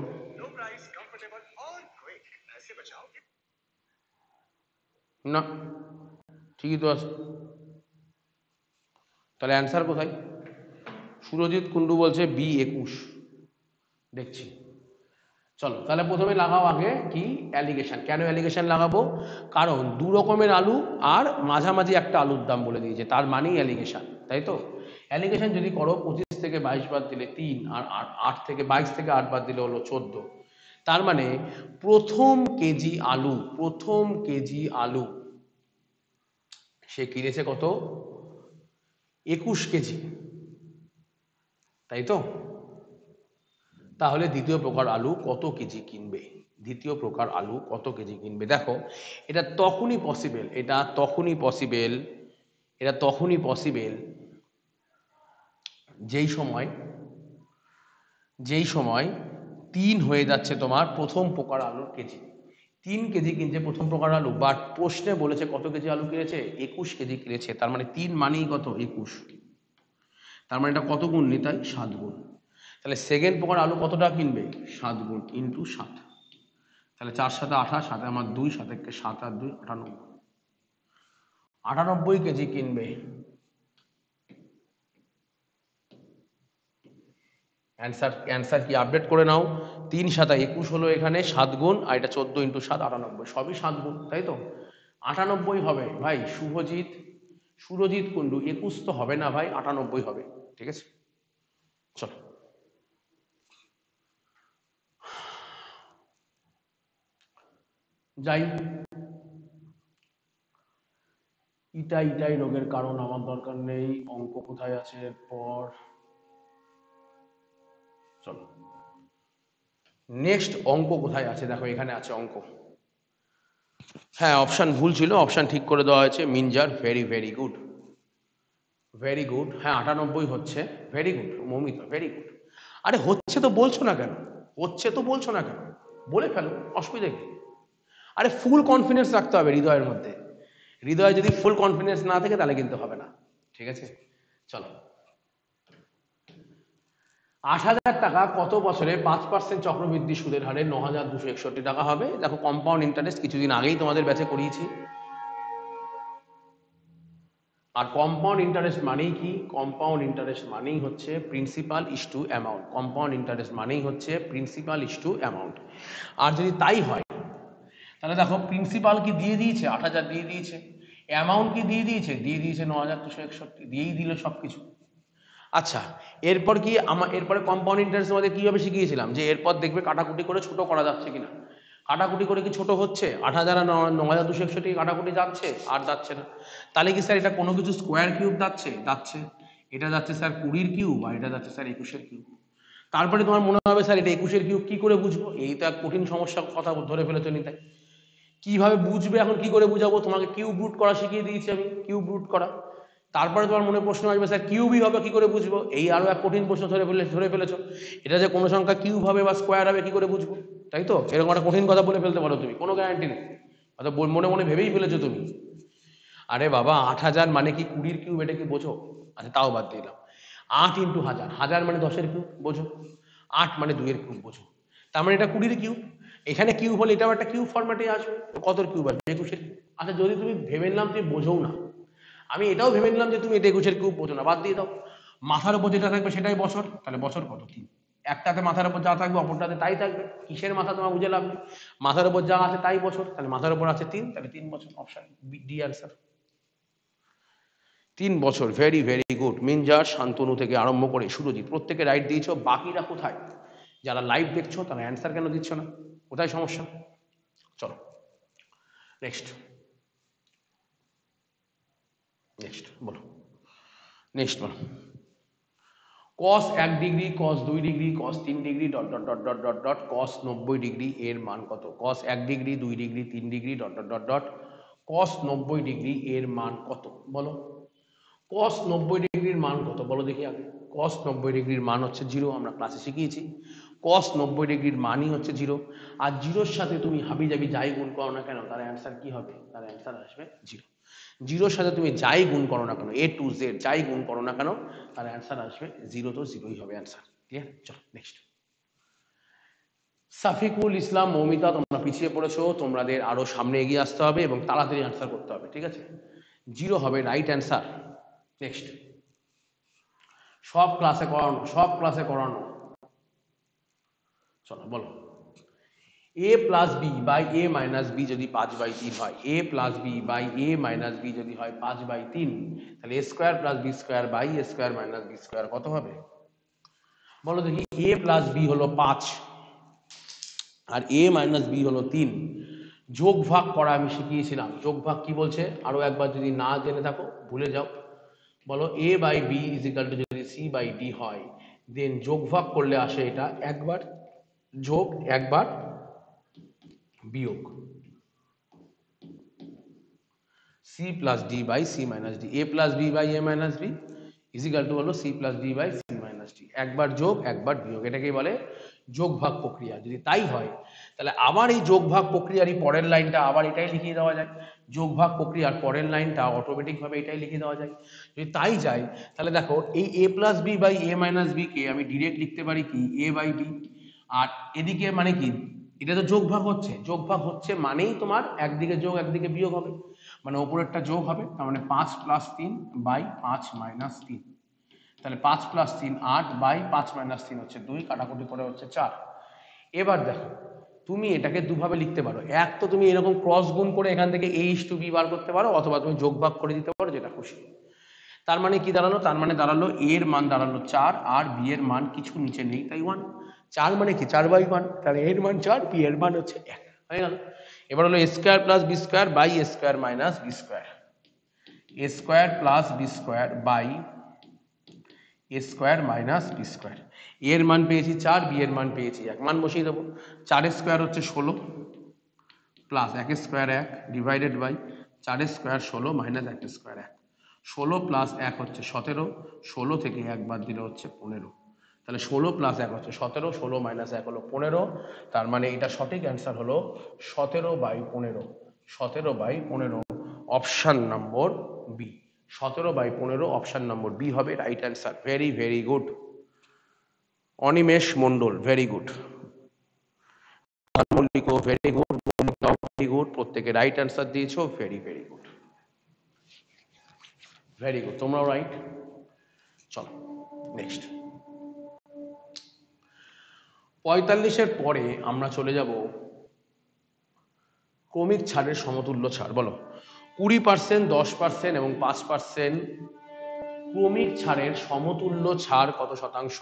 না, ঠিকই তো আছে। তাহলে অ্যান্সার কোথায়? সুরজিৎ কুন্ডু বলছে বি একুশ। দেখছি, চলো তাহলে প্রথমে লাগাও আগে কি অ্যালিগেশন। কেন অ্যালিগেশন লাগাবো? কারণ দু রকমের আলু আর মাঝামাঝি একটা আলুর দাম বলে দিয়েছে, তার মানেই অ্যালিগেশন, তাই তো? অ্যালিগেশন যদি করো পঁচিশ থেকে বাইশ বাদ দিলে তিন, আর আট থেকে বাইশ থেকে আট বাদ দিলে হলো চোদ্দ। তার মানে প্রথম কেজি আলু, প্রথম কেজি আলু সে কিনেছে কত? একুশ কেজি, তাই তো? তাহলে দ্বিতীয় প্রকার আলু কত কেজি কিনবে? দ্বিতীয় প্রকার আলু কত কেজি কিনবে? দেখো এটা তখনই পসিবল, এটা তখনই পসিবল, এটা তখনই পসিবল যেই সময় যেই সময় তিন হয়ে যাচ্ছে তোমার প্রথম প্রকার আলুর কেজি। তিন কেজি কিনছে প্রথম প্রকার আলু, বাট প্রশ্নে বলেছে কত কেজি আলু কিনেছে? একুশ কেজি কিনেছে। তার মানে তিন মানেই কত? একুশ। তার মানে এটা কত গুণ নিতাই? সাত গুণ। তাহলে সেকেন্ড প্রকার আলু কতটা কিনবে? সাত গুণ ইন্টু সাত। তাহলে চার সাথে আঠাশ, সাথে আমার দুই, সাথে সাত আর দুই আটানব্বই। আটানব্বই কেজি কিনবে। অ্যান্সার অ্যান্সার কি আপডেট করে নাও? তিন সাতা একুশ হলো এখানে সাত গুণ, আর এটা চোদ্দ ইন্টু সাত আটানব্বই, সবই সাত গুণ, তাই তো? আটানব্বই হবে ভাই। শুভজিৎ, সুরজিৎ কুন্ডু, একুশ তো হবে না ভাই, আটানব্বই হবে। ঠিক আছে, চলো যাই। ইটা ইটাই রোগের কারণ আমার দরকার নেই। অঙ্ক কোথায় আছে এরপর? চলো নেক্সট অঙ্ক কোথায় আছে? দেখো এখানে আছে অঙ্ক। হ্যাঁ, অপশান ভুল ছিল, অপশান ঠিক করে দেওয়া হয়েছে। Minjar, very very good, very good. হ্যাঁ আটানব্বই হচ্ছে, very good Moumita, very good. আরে হচ্ছে তো বলছো না কেন? হচ্ছে তো বলছো না কেন? বলে ফেলো, অসুবিধা কি? আরে ফুল কনফিডেন্স রাখতে হবে হৃদয়ের মধ্যে। হৃদয়ে যদি ফুল কনফিডেন্স না থাকে তাহলে কিন্তু হবে না। ঠিক আছে, চলো। আট হাজার টাকা কত বছরে পাঁচ পার্সেন্ট চক্রবৃদ্ধি সুদের হারে ন হাজার দুশো একষট্টি টাকা হবে? দেখো কম্পাউন্ড ইন্টারেস্ট কিছুদিন আগেই তোমাদের ব্যাচে করিয়েছি। আর কম্পাউন্ড ইন্টারেস্ট মানেই কি? কম্পাউন্ড ইন্টারেস্ট মানেই হচ্ছে principal is to amount. Compound interest মানেই হচ্ছে প্রিন্সিপাল ইস টু অ্যামাউন্ট। আর যদি তাই হয় তাহলে দেখো প্রিন্সিপাল কি দিয়ে দিয়েছে? আট হাজার দিয়ে দিয়েছে। অ্যামাউন্ট কি দিয়ে দিয়েছে? দিয়ে দিয়েছে ন হাজার দুশো একষট্টি, দিয়েই দিল সব কিছু। আচ্ছা, এরপর কি আমার এরপরে কম্পাউন্ড ইন্টারেস্ট আমাদের কীভাবে শিখিয়েছিলাম যে এরপর দেখবে কাটাকুটি করে ছোট করা যাচ্ছে কিনা। কাটাকুটি করে কি ছোট হচ্ছে? আট হাজার আর ন হাজার দুশো একষট্টি কাটাকুটি যাচ্ছে? আর যাচ্ছে না। তাহলে কি স্যার এটা কোনো কিছু স্কোয়ার কিউব যাচ্ছে? যাচ্ছে। এটা যাচ্ছে স্যার কুড়ির কিউব, আর এটা যাচ্ছে স্যার একুশের কিউব। তারপরে তোমার মনে হবে স্যার এটা একুশের কিউব কি করে বুঝবো? এই তো এক কঠিন সমস্যার কথা ধরে ফেলেছো নিতাই। কিভাবে বুঝবে এখন? কি করে বুঝাবো তোমাকে? কিউব রুট করা শিখিয়ে দিয়েছি আমি, কিউব রুট করা। তারপরে তোমার মনে প্রশ্ন আসবে স্যার কিউবই হবে কি করে বুঝবো? এই আরো এক কঠিন প্রশ্ন ধরে ফেলে ধরে ফেলেছো। এটা যে কোনো সংখ্যা কিউব হবে বা স্কোয়ার হবে কি করে বুঝবো? তাই তো, এরকম একটা কঠিন কথা বলে ফেলতে পারো তুমি, কোনো গ্যারান্টি নেই। অর্থাৎ মনে মনে ভেবেই ফেলেছো তুমি। আরে বাবা, আট হাজার মানে কি কুড়ির কিউব, এটা কি বোঝো? আচ্ছা তাও বাদ দিলাম। আট ইন্টু হাজার, হাজার মানে দশের কিউব, বোঝো? আট মানে দুইয়ের কিউব, বোঝো? তার মানে এটা কুড়ির কিউব। এখানে কিউব হলে এটাও একটা কিউব ফরম্যাটে আসবে। কতর কিউব আসবে? একুশের। আচ্ছা যদি তুমি ভেবে নিলাম তুমি বোঝোও না, আমি এটাও ভেবে নিলাম যে তুমি এটা একুশের কিউব বোঝো না, বাদ দিয়ে দাও। মাথার উপর যেটা থাকবে সেটাই বছর, তাহলে বছর কত? তিন। একটাতে মাথার উপর যা থাকবে অপরটাতে তাই থাকবে। কিসের মাথা তোমার বুঝে লাভ নেই। মাথার উপর যা আছে তাই বছর, তাহলে মাথার উপর আছে তিন, তাহলে তিন বছর। অপশন ডি আনসার, তিন বছর। Very very good. Minjar, Shantanu থেকে আরম্ভ করে সুরজিৎ, প্রত্যেকে রাইট দিয়েছো। বাকিরা কোথায়? যারা লাইভ দেখছো তারা অ্যান্সার কেন দিচ্ছ না? কোথায় সমস্যা? চলো নেক্সট, নেক্সট বলো, নেক্সট বলো। কস এক ডিগ্রি, কস দুই ডিগ্রি, কস তিন degree, dot dot dot dot dot dot cos নব্বই ডিগ্রি এর মান কত? কস এক ডিগ্রি, দুই ডিগ্রি, তিন degree, dot dot dot dot cos নব্বই ডিগ্রি এর মান কত? বলো। কস নব্বই ডিগ্রির মান কত বলো দেখি আগে। কস নব্বই ডিগ্রির মান হচ্ছে জিরো, আমরা ক্লাসে শিখিয়েছি। কস নব্বই ডিগ্রির মানই হচ্ছে জিরো। আর জিরোর সাথে তুমি হাবি যাবি যাই গুণ করো না কেন তার অ্যান্সার কি হবে? তার অ্যান্সার আসবে জিরো। জিরোর সাথে তুমি যাই গুণ করো না কেন, এ টু জেড যাই গুণ করো না কেন, তার অ্যান্সার আসবে জিরো। তো জিরোই হবে অ্যান্সার। ক্লিয়ার? চলো নেক্সট। সাফিকুল ইসলাম, মৌমিতা, তোমরা পিছিয়ে পড়েছো, তোমাদের আরো সামনে এগিয়ে আসতে হবে এবং তাড়াতাড়ি অ্যান্সার করতে হবে। ঠিক আছে, জিরো হবে রাইট অ্যান্সার। নেক্সট। সব ক্লাসে করানো, সব ক্লাসে করানো। চলো বলো। A plus B by A minus B যদি পাঁচ বাই তিন হয়, A plus B by A minus B যদি হয় পাঁচ বাই তিন, তাহলে A square plus B square by A square minus B square কত হবে? বলো দেখি। এ প্লাস বি হলো পাঁচ আর এ মাইনাস বি হলো তিন। যোগ ভাগ করা আমি শিখিয়েছিলাম। যোগ ভাগ কি বলছে আরো একবার যদি না জেনে থাকো ভুলে যাও। বলো A by B is equal to যদি সি বাই ডি হয়, দেন যোগ ভাগ করলে আসে এটা একবার যোগ একবার বিয়োগ C plus D by C minus D, A plus B by A minus B is equal to হলো C plus D by C minus D, একবার যোগ একবার বিয়োগ, এটাকেই বলে যোগ ভাগ প্রক্রিয়া। যদি তাই হয় তাহলে আবার এই যোগ ভাগ প্রক্রিয়ারই পরের লাইনটা আবার এটাই লিখিয়ে দেওয়া যায়, যোগ ভাগ প্রক্রিয়ার পরের লাইনটা অটোমেটিকভাবে এটাই লিখে দেওয়া যায়। যদি তাই যায় তাহলে দেখো এই A plus B by A minus B কে আমি ডিরেক্ট লিখতে পারি কি এ বাই বি, আর এদিকে মানে কি এটা তো যোগ ভাগ হচ্ছে, যোগ ভাগ হচ্ছে মানেই তোমার একদিকে যোগ একদিকে বিয়োগ হবে, মানে ওপরেরটা যোগ হবে, তার মানে পাঁচ প্লাস তিন বাই পাঁচ মাইনাস তিন, তাহলে পাঁচ প্লাস তিন আট বাই পাঁচ মাইনাস তিন হচ্ছে দুই, কাটাকুটি করে হচ্ছে চার। এবার দেখো তুমি এটাকে দুভাবে লিখতে পারো, এক তো তুমি এরকম ক্রস গুণ করে এখান থেকে এ ইস টু বি বার করতে পারো, অথবা তুমি যোগ ভাগ করে দিতে পারো, যেটা খুশি। তার মানে কি দাঁড়ালো, তার মানে দাঁড়ালো এর মান দাঁড়ালো চার আর বি এর মান কিছু নিচে নেই তাই ওয়ান, চার মানে কি চার বাই ওয়ান, তাহলে এর মান চার বি এর মান হচ্ছে এক, হয়ে গেল। এবার হলো A square plus B square by A square minus B square, A square plus B square by A square minus B square, এর মান পেয়েছি চার বি এর মান পেয়েছি এক, মান বসিয়ে দেবো, চারের স্কোয়ার হচ্ছে ষোলো প্লাস এক স্কোয়ার এক ডিভাইডেড বাই চারের স্কোয়ার ষোলো মাইনাস এক স্কোয়ার এক, ষোলো প্লাস এক হচ্ছে সতেরো, ষোলো থেকে এক বাদ দিলে হচ্ছে পনেরো, তাহলে ষোলো প্লাস এক হচ্ছে সতেরো, ষোলো মাইনাস এক হলো পনেরো, তার মানে এটা সঠিক অ্যান্সার হলো সতেরো বাই পনেরো, সতেরো বাই পনেরো অপশান নম্বর বি, সতেরো বাই পনেরো অপশান নম্বর বি হবে right answer. Very very good Animesh Mondal, very good Mallick, very good very good, প্রত্যেকে রাইট অ্যান্সার দিয়েছো, very very good very good, তোমরাও রাইট। চলো নেক্সট, পঁয়তাল্লিশের পরে আমরা চলে যাব ক্রমিক ছাড়ের সমতুল্য ছাড়। বলো কুড়ি পার্সেন্ট, দশ পার্সেন্ট এবং পাঁচ পার্সেন্ট ক্রমিক ছাড়ের সমতুল্য ছাড় কত শতাংশ?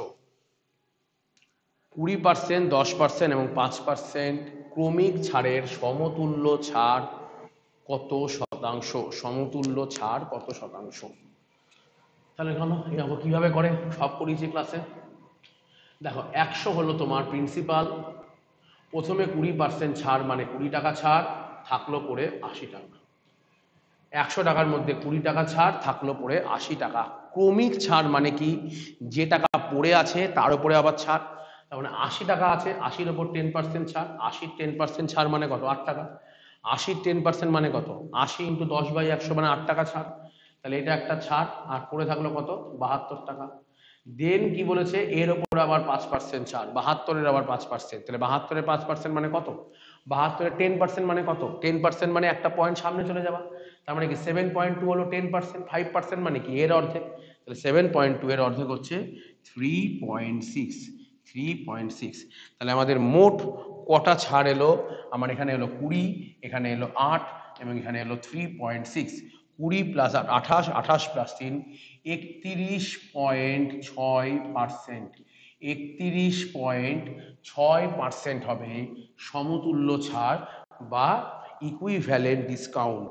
কুড়ি পার্সেন্ট, দশ পার্সেন্ট এবং পাঁচ পার্সেন্ট ক্রমিক ছাড়ের সমতুল্য ছাড় কত শতাংশ? সমতুল্য ছাড় কত শতাংশ? তাহলে কেন এরকম কিভাবে করে সব করিয়েছি ক্লাসে। দেখো একশো হলো তোমার প্রিন্সিপাল, প্রথমে কুড়ি পার্সেন্ট ছাড় মানে কুড়ি টাকা ছাড়, থাকলো পড়ে আশি টাকা, একশো টাকার মধ্যে কুড়ি টাকা ছাড় থাকলো পড়ে আশি টাকা। ক্রমিক ছাড় মানে কি, যে টাকা পড়ে আছে তার উপরে আবার ছাড়, তার মানে আশি টাকা আছে, আশির ওপর টেন পার্সেন্ট ছাড়, আশির টেন পার্সেন্ট ছাড় মানে কত আট টাকা, আশির টেন পার্সেন্ট মানে কত আশি ইন্টু দশ বাই একশো মানে আট টাকা ছাড়, তাহলে এটা একটা ছাড়, আর পড়ে থাকলো কত বাহাত্তর টাকা। দেন কি বলেছে এর ওপর আবার পাঁচ পার্সেন্ট ছাড়, বাহাত্তরের আবার পাঁচ পার্সেন্ট, তাহলে বাহাত্তরের পাঁচ পার্সেন্ট মানে কত, বাহাত্তরের টেন পার্সেন্ট মানে কত, টেন পার্সেন্ট মানে একটা পয়েন্ট সামনে চলে যাওয়া, তার মানে কি সেভেন পয়েন্ট টু হলো টেন পার্সেন্ট, ফাইভ পার্সেন্ট মানে কি এর অর্ধেক, তাহলে সেভেন পয়েন্ট টু এর অর্ধেক হচ্ছে three point six, three point six. তাহলে আমাদের মোট কটা ছাড় এলো, আমার এখানে এলো কুড়ি, এখানে এলো আট এবং এখানে এলো থ্রি পয়েন্ট সিক্স, কুড়ি প্লাস আট আঠাশ, আঠাশ প্লাস তিন একত্রিশ পয়েন্ট ছয় পার্সেন্ট, একত্রিশ পয়েন্ট ছয় পার্সেন্ট হবে সমতুল্য ছাড় বা ইকুইভ্যালেন্ট ডিসকাউন্ট।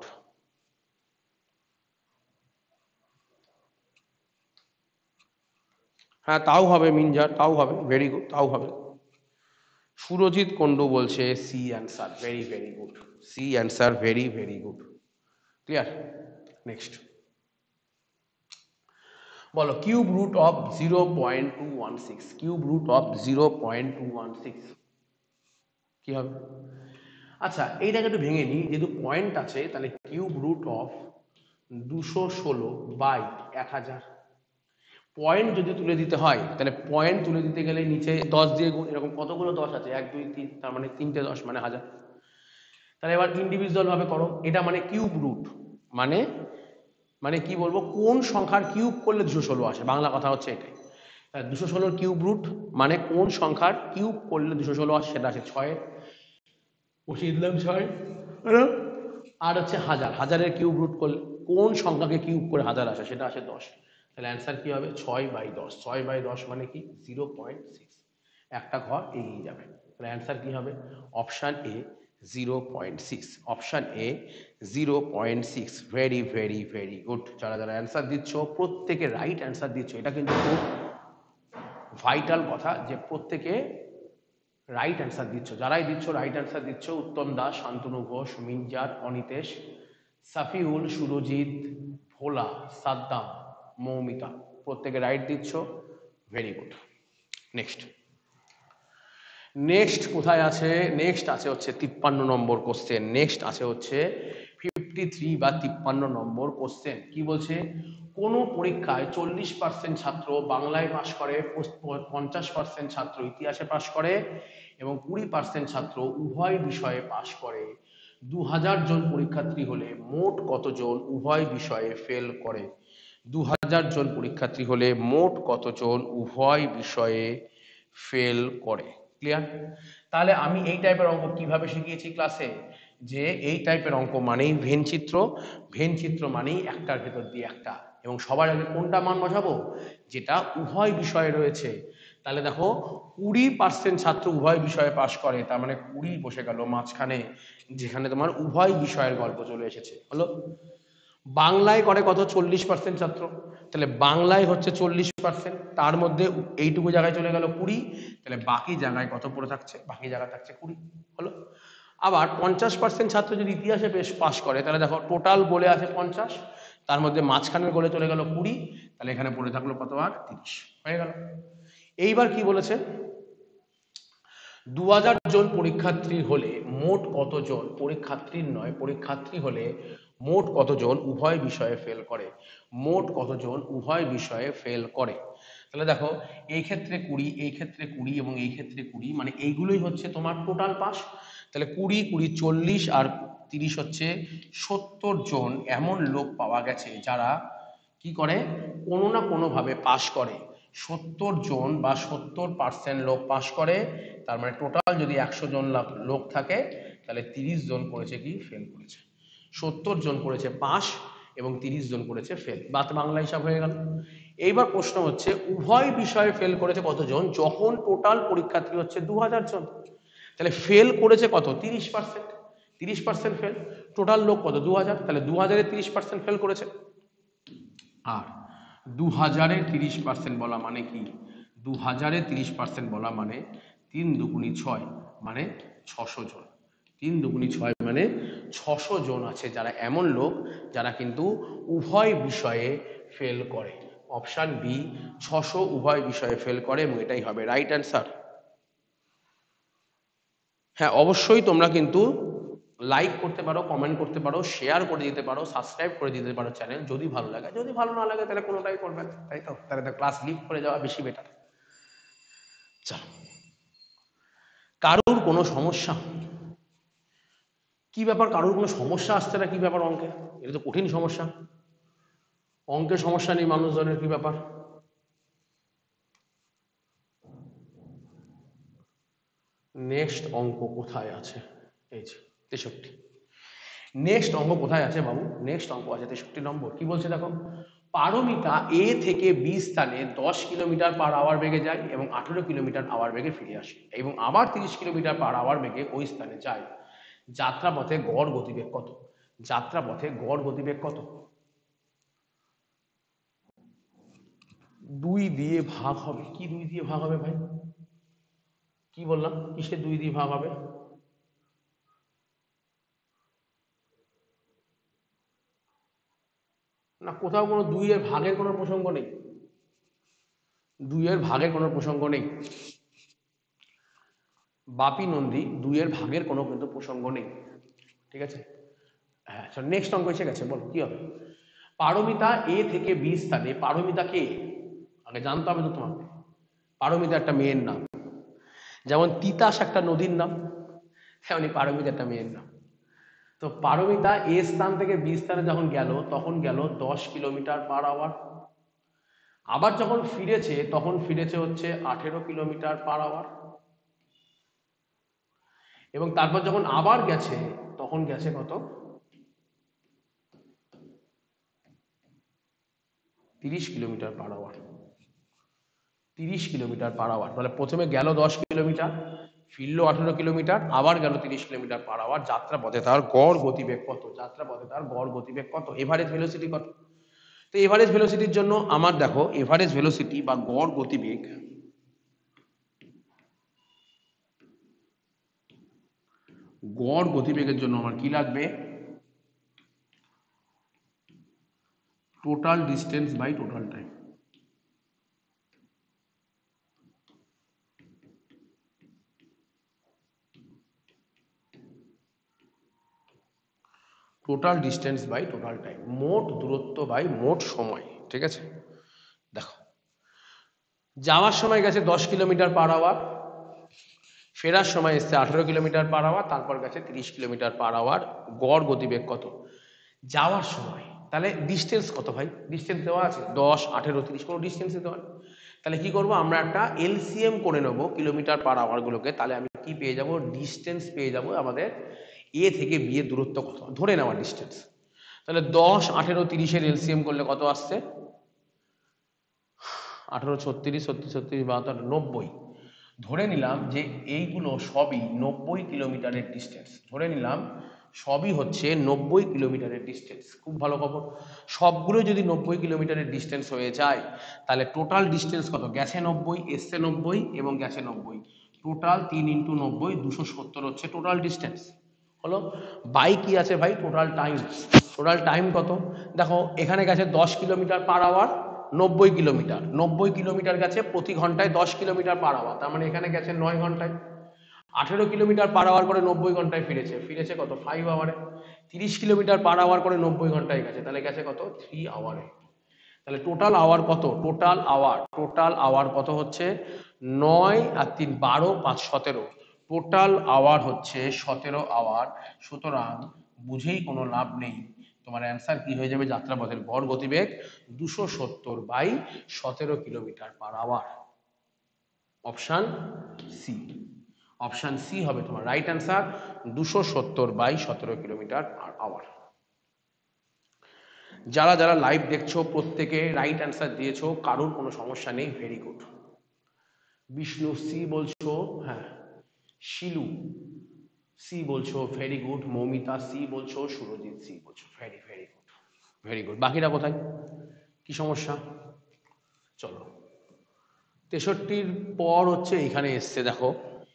হ্যাঁ তাও হবে মিনজার, তাও হবে, ভেরি গুড, তাও হবে। সুরজিৎ কুন্ডু বলছে C answer, very very good, C answer, very very good, clear. Next বলো cube root of zero point two one six, cube root of zero point two one six কি হবে? আচ্ছা এইটাকে একটু ভেঙে নিই, যেহেতু পয়েন্ট আছে তাহলে কিউব রুট অফ দুশো ষোলো বাই এক হাজার, পয়েন্ট যদি তুলে দিতে হয় তাহলে পয়েন্ট তুলে দিতে গেলে নিচে দশ দিয়ে গুণ, এরকম কতগুলো দশ আছে এক দুই তিন, তার মানে তিনটে দশ মানে হাজার। তাহলে এবার ইন্ডিভিজুয়াল ভাবে করো, এটা মানে কিউব রুট মানে মানে কি বলবো কোন সংখ্যার কিউব করলে দুশো ষোলো আসে, বাংলা কথা হচ্ছে এটাই। দুশো ষোলোর কিউব রুট মানে কোন সংখ্যার কিউব করলে দুশো ষোলো আসে, সেটা আছে ছয়, বসিয়ে দিলাম ছয়, আর হচ্ছে হাজার, হাজারের কিউব রুট করলে কোন সংখ্যাকে কিউব করে হাজার আসে, সেটা আসে দশ, তাহলে অ্যান্সার কি হবে ছয় বাই দশ, ছয় বাই দশ মানে কি জিরো পয়েন্ট সিক্স, একটা ঘর এগিয়ে যাবে, তাহলে অ্যান্সার কি হবে option A zero point six, option A zero point six, very very very good. যারা যারা অ্যান্সার দিচ্ছ প্রত্যেকে রাইট অ্যান্সার দিচ্ছ, এটা কিন্তু খুব ভাইটাল কথা যে প্রত্যেকে রাইট অ্যান্সার দিচ্ছ, যারাই দিচ্ছ রাইট অ্যান্সার দিচ্ছ, উত্তম দাস, শান্তনু ঘোষ, মিনজার, অনিতেশ, সাফিউল, সুরজিৎ, ভোলা, সাদ্দাম, মৌমিতা, প্রত্যেকে রাইট দিচ্ছ, ভেরি গুড। নেক্সট নেক্সট কোথায় আছে? নেক্সট আছে হচ্ছে তিপ্পান্ন নম্বর কোশ্চেন। নেক্সট আছে হচ্ছে ফিফটি থ্রি বা তিপ্পান্ন নম্বর কোশ্চেন। কি বলছে? কোনো পরীক্ষায় চল্লিশ পার্সেন্ট ছাত্র বাংলায় পাশ করে, পঞ্চাশ পার্সেন্ট ছাত্র ইতিহাসে পাশ করে এবং কুড়ি পার্সেন্ট ছাত্র উভয় বিষয়ে পাশ করে। দু হাজার জন পরীক্ষার্থী হলে মোট কতজন উভয় বিষয়ে ফেল করে? দু হাজার জন পরীক্ষার্থী হলে মোট কতজন উভয় বিষয়ে ফেল করে? ক্লিয়ার? তাহলে আমি এই টাইপের অঙ্ক কিভাবে শিখিয়েছি ক্লাসে, যে এই টাইপের অঙ্ক মানেই ভেন চিত্র, ভেন চিত্র মানেই একটার ভেতর দিয়ে একটা, এবং সবার আগে কোনটা মান বসাবো? যেটা উভয় বিষয়ে রয়েছে। তাহলে দেখো কুড়ি পার্সেন্ট ছাত্র উভয় বিষয়ে পাশ করে, তার মানে কুড়ি বসে গেল মাঝখানে, যেখানে তোমার উভয় বিষয়ের গল্প চলে এসেছে। হলো বাংলায় করে কত? চল্লিশ পার্সেন্ট ছাত্র, তাহলে বাংলায় হচ্ছে চল্লিশ পার্সেন্ট, তার মধ্যে এইটুকু জায়গায় চলে গেল কুড়ি, তাহলে বাকি জায়গায় কত পড়ে থাকছে? বাকি জায়গায় থাকছে কুড়ি। হলো আবার পঞ্চাশ পার্সেন্ট ছাত্র যদি ইতিহাসে বেশ পাশ করে, তাহলে দেখো টোটাল বলে আছে পঞ্চাশ, তার মধ্যে মাঝখানের গোলে চলে গেল কুড়ি, তাহলে এখানে পড়ে থাকলো কত? আর তিরিশ হয়ে গেল। এইবার কি বলেছে? দু হাজার জন পরীক্ষার্থী হলে মোট কতজন, পরীক্ষার্থীর নয় পরীক্ষার্থী হলে মোট কতজন উভয় বিষয়ে ফেল করে? মোট কতজন উভয় বিষয়ে ফেল করে? তাহলে দেখো এই ক্ষেত্রে কুড়ি, এই ক্ষেত্রে কুড়ি এবং এই ক্ষেত্রে কুড়ি, মানে এইগুলোই হচ্ছে তোমার টোটাল পাস। তাহলে কুড়ি কুড়ি চল্লিশ আর তিরিশ হচ্ছে সত্তর জন এমন লোক পাওয়া গেছে যারা কি করে? কোনো না কোনোভাবে পাশ করে। সত্তর জন বা সত্তর পার্সেন্ট লোক পাশ করে, তার মানে টোটাল যদি একশো জন লোক থাকে তাহলে তিরিশ জন করেছে কি? ফেল করেছে। সত্তর জন করেছে পাস এবং তিরিশ জন করেছে ফেল, বাত বাংলা হিসাব হয়ে গেল। এইবার প্রশ্ন হচ্ছে উভয় বিষয়ে ফেল করেছে কতজন, যখন টোটাল পরীক্ষার্থী হচ্ছে দু হাজার জন, তাহলে ফেল করেছে কত? তিরিশ পার্সেন্ট। তিরিশ পার্সেন্ট ফেল, টোটাল লোক কত? দু হাজার, তাহলে দু হাজারে তিরিশ পার্সেন্ট ফেল করেছে। আর দু হাজারে তিরিশ পার্সেন্ট বলা মানে কি? দু হাজারে তিরিশ পার্সেন্ট বলা মানে তিন দুগুণি ছয়, মানে ছশো জন। তিন দুগুণি ছয় মানে ছশো জন আছে যারা এমন লোক যারা কিন্তু উভয় বিষয়ে ফেল করে। অপশান বি, ছশো উভয় বিষয়ে ফেল করে, এবং এটাই হবে রাইট অ্যান্সার। হ্যাঁ অবশ্যই তোমরা কিন্তু লাইক করতে পারো, কমেন্ট করতে পারো, শেয়ার করে দিতে পারো, সাবস্ক্রাইব করে দিতে পারো চ্যানেল, যদি ভালো লাগে। যদি ভালো না লাগে তাহলে কোনোটাই করবে না, তাই তো? তাহলে তো ক্লাস লিভ করে যাওয়া বেশি বেটার। চলো, কারোর কোনো সমস্যা? কি ব্যাপার, কারোর কোনো সমস্যা আসছে না? কি ব্যাপার অঙ্কে? এটা তো কঠিন সমস্যা। অঙ্কের সমস্যা নেই মানুষজনের, কি ব্যাপার? নেক্সট অঙ্ক কোথায় আছে? এই যে তেষট্টি। নেক্সট অঙ্ক কোথায় আছে বাবু? নেক্সট অঙ্ক আছে তেষট্টি নম্বর। কি বলছে দেখো, পারমিতা এ থেকে বি স্থানে দশ কিলোমিটার পার আওয়ার বেগে যায় এবং আঠেরো কিলোমিটার আওয়ার বেগে ফিরে আসে, এবং আবার তিরিশ কিলোমিটার পার আওয়ার বেগে ওই স্থানে যায়। যাত্রাপথে গড় গতিবেগ কত? যাত্রাপথে গড় গতিবেগ কত? দুই দিয়ে ভাগ হবে। কি দুই দিয়ে ভাগ হবে ভাই? কি বললাম? কিসে দুই দিয়ে ভাগ হবে? না, কোথাও কোনো দুইয়ের ভাগের কোনো প্রসঙ্গ নেই। দুইয়ের ভাগের কোনো প্রসঙ্গ নেই। বাপি নন্দী, দুইয়ের ভাগের কোনো কিন্তু প্রসঙ্গ নেই। ঠিক আছে? হ্যাঁ, নেক্সট অঙ্ক এসে গেছে, বল কি হবে? পারমিতা এ থেকে বি স্থানে, পারমিতা কে? আগে জানতে হবে তো তোমাকে। পারমিতা একটা মেয়ের নাম, যেমন তিতাস একটা নদীর নাম, তেমনি পারমিতা একটা মেয়ের নাম। তো পারমিতা এ স্থান থেকে বি স্থানে যখন গেল তখন গেল দশ কিলোমিটার পার আওয়ার। আবার যখন ফিরেছে তখন ফিরেছে হচ্ছে আঠেরো কিলোমিটার পার আওয়ার, এবং তারপর যখন আবার গেছে তখন গেছে কত? তিরিশ কিলোমিটার পার আওয়ার। তিরিশ কিলোমিটার পার আওয়ার, তাহলে প্রথমে গেল দশ কিলোমিটার, ফিরলো আঠেরো কিলোমিটার, আবার গেল তিরিশ কিলোমিটার পার আওয়ার। যাত্রা পথে তার গড় গতিবেগ কত? যাত্রা পথে তার গড় গতিবেগ কত? এভারেজ ভেলোসিটি কত? তো এভারেজ ভেলোসিটির জন্য আমার দেখো, এভারেজ ভেলোসিটি বা গড় গতিবেগ গড় গতিবেগের জন্য আমার কি লাগবে, total distance by total time. Total distance by total time, মোট দূরত্ব বাই মোট সময়। ঠিক আছে, দেখো যাওয়ার সময় গেছে দশ কিলোমিটার পার আওয়ার, ফেরার সময় এসছে আঠেরো কিলোমিটার পার আওয়ার, তারপর গেছে তিরিশ কিলোমিটার পার আওয়ার। গড় গতিবেগ কত যাওয়ার সময়? তাহলে ডিস্টেন্স কত ভাই? ডিস্টেন্স দেওয়া আছে দশ, আঠেরো, তিরিশ, কোনো ডিস্টেন্সে দেওয়া নেই। তাহলে কি করব, আমরা একটা এলসিএম করে নেব কিলোমিটার পার আওয়ার গুলোকে। তাহলে আমি কি পেয়ে যাব, ডিস্টেন্স পেয়ে যাব আমাদের এ থেকে বি এর দূরত্ব কত ধরে নেওয়া ডিস্টেন্স। তাহলে দশ, আঠেরো, তিরিশের এলসিএম করলে কত আসছে, আঠেরো, ছত্রিশ, ছত্রিশ, ছত্রিশ, বাহাত্তর, নব্বই। ধরে নিলাম যে এইগুলো সবই নব্বই কিলোমিটারের ডিস্টেন্স, ধরে নিলাম সবই হচ্ছে নব্বই কিলোমিটারের ডিস্টেন্স। খুব ভালো খবর, সবগুলো যদি নব্বই কিলোমিটারের ডিস্টেন্স হয়ে যায় তাহলে টোটাল ডিস্টেন্স কত, গেছে নব্বই, এসছে নব্বই এবং গেছে নব্বই, টোটাল তিন ইন্টু নব্বই, দুশো সত্তর হচ্ছে টোটাল ডিস্টেন্স। হলো বাই কি আছে ভাই, টোটাল টাইম। টোটাল টাইম কত, দেখো এখানে গেছে দশ কিলোমিটার পার আওয়ার, নব্বই কিলোমিটার, নব্বই কিলোমিটার গেছে প্রতি ঘন্টায় দশ কিলোমিটার পার আওয়ার, তার মানে এখানে গেছে নয় ঘন্টায়। আঠেরো কিলোমিটার পার আওয়ার করে নব্বই ঘন্টায় ফিরেছে, ফিরেছে কত, ফাইভ আওয়ারে। তিরিশ কিলোমিটার পার আওয়ার করে নব্বই ঘন্টায় গেছে, তাহলে গেছে কত, থ্রি আওয়ারে। তাহলে টোটাল আওয়ার কত, টোটাল আওয়ার টোটাল আওয়ার কত হচ্ছে, নয় আর তিন বারো, পাঁচ সতেরো, টোটাল আওয়ার হচ্ছে সতেরো আওয়ার। সুতরাং বুঝেই কোনো লাভ নেই, তোমার অ্যান্সার কি হয়ে যাবে, যাত্রাপথের গড় গতিবেগ দুশো সত্তর বাই সতেরো kilometre per hour. Option C, option C হবে তোমার রাইট অ্যান্সার, দুশো সত্তর বাই সতেরো কিলোমিটার পার আওয়ার। যারা যারা লাইভ দেখছো প্রত্যেকে রাইট অ্যান্সার দিয়েছো, কারোর কোনো সমস্যা নেই, ভেরি গুড। বিষ্ণু সি বলছো, হ্যাঁ। শিলু সি বলছো, ভেরি গুড। মৌমিতা সি বলছো, সুরজিৎ সি বলছো, very very good, very good. বাকিরা কোথায়, কি সমস্যা? চলো, তেষট্টির পর হচ্ছে এখানে এসছে, দেখো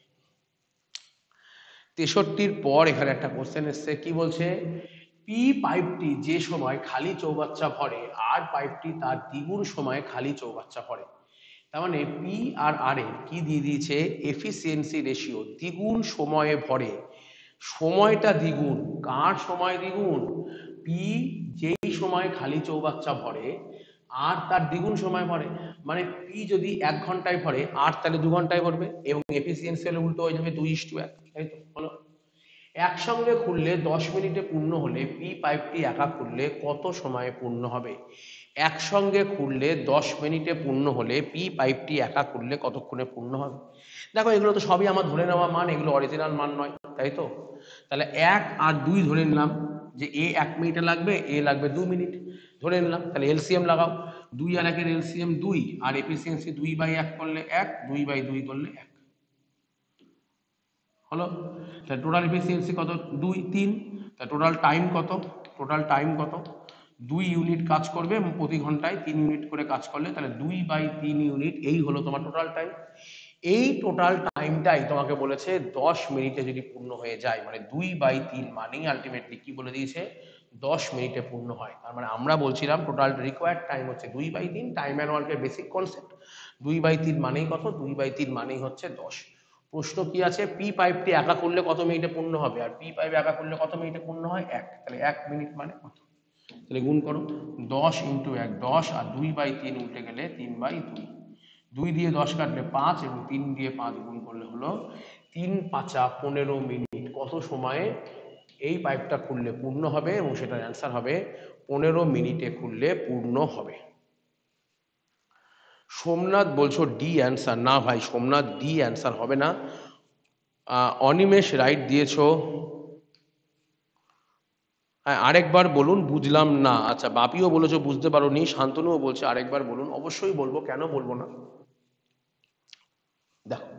তেষট্টির পর এখানে একটা কোশ্চেন এসছে, কি বলছে, পি পাইপটি যে সময় খালি চৌবাচ্চা ভরে আর পাইপটি তার দ্বিগুণ সময় খালি চৌবাচ্চা ভরে। তার মানে পি আর আর এর কি দিয়ে দিয়েছে, এফিসিয়েন্সি রেশিও, দ্বিগুণ সময়ে ভরে, সময়টা দ্বিগুণ, কার সময় দ্বিগুণ, পি যেই সময় খালি চৌবাচ্চা ভরে আর তার দ্বিগুণ সময় ভরে। মানে পি যদি এক ঘন্টায় ভরে আর তাহলে দু ঘন্টায় ভরবে, এবং এফিসিয়েন্সি হলে উল্টো হয়ে যাবে, দুই ইস টু এক, তাই তো হলো। একসঙ্গে খুললে দশ মিনিটে পূর্ণ হলে পি পাইপটি একা খুললে কত সময়ে পূর্ণ হবে? একসঙ্গে খুললে দশ মিনিটে পূর্ণ হলে পি পাইপটি একা খুললে কতক্ষণে পূর্ণ হবে? দেখো এগুলো তো সবই আমার ধরে নেওয়া মান, এগুলো অরিজিনাল মান নয়, তাই তো। তাহলে এক আর দুই ধরে নিলাম যে এ এক মিনিটে লাগবে, এ লাগবে দু মিনিট ধরে নিলাম। তাহলে এলসিএম লাগাও, দুই আর একের এলসিএম দুই, আর এফিসিয়েন্সি দুই বাই এক করলে এক, দুই বাই দুই করলে এক, হলো। তাহলে টোটাল এফিসিয়েন্সি কত, দুই, তিন। তা টোটাল টাইম কত, টোটাল টাইম কত, দুই ইউনিট কাজ করবে এবং প্রতি ঘন্টায় তিন ইউনিট করে কাজ করলে তাহলে দুই বাই তিন ইউনিট, এই হলো তোমার টোটাল টাইম। এই টোটাল টাইমটাই তোমাকে বলেছে দশ মিনিটে যদি পূর্ণ হয়ে যায়, মানে দুই বাই তিন মানেই আলটিমেটলি কি বলে দিয়েছে, দশ মিনিটে পূর্ণ হয়। তার মানে আমরা বলছিলাম টোটাল রিকোয়ার্ড টাইম হচ্ছে দুই বাই তিন, টাইম অ্যান্ড ওয়ার্কের বেসিক কনসেপ্ট। দুই বাই তিন মানেই কত, দুই বাই তিন মানেই হচ্ছে দশ। প্রশ্ন কি আছে, পি পাইপটি একা করলে কত মিনিটে পূর্ণ হবে, আর পি পাইপ একা করলে কত মিনিটে পূর্ণ হয়, এক। তাহলে এক মিনিট মানে কত, তাহলে গুণ করো, দশ ইন্টু এক দশ, আর দুই বাই তিন উল্টে গেলে তিন বাই দুই, দুই দিয়ে দশ কাটলে পাঁচ এবং তিন দিয়ে পাঁচ গুণ করলে হলো তিন পাঁচা পনেরো মিনিট। কত সময়ে এই পাইপটা খুললে পূর্ণ হবে, এবং সেটার অ্যান্সার হবে পনেরো মিনিটে খুললে পূর্ণ হবে। সোমনাথ বলছো ডি অ্যান্সার, না ভাই সোমনাথ ডি অ্যান্সার হবে না। অনিমেষ রাইট দিয়েছো, হ্যাঁ আরেকবার বলুন, বুঝলাম না। আচ্ছা বাপিও বলেছো বুঝতে পারোনি, শান্তনুও বলছে আরেকবার বলুন, অবশ্যই বলবো, কেন বলবো না। দেখো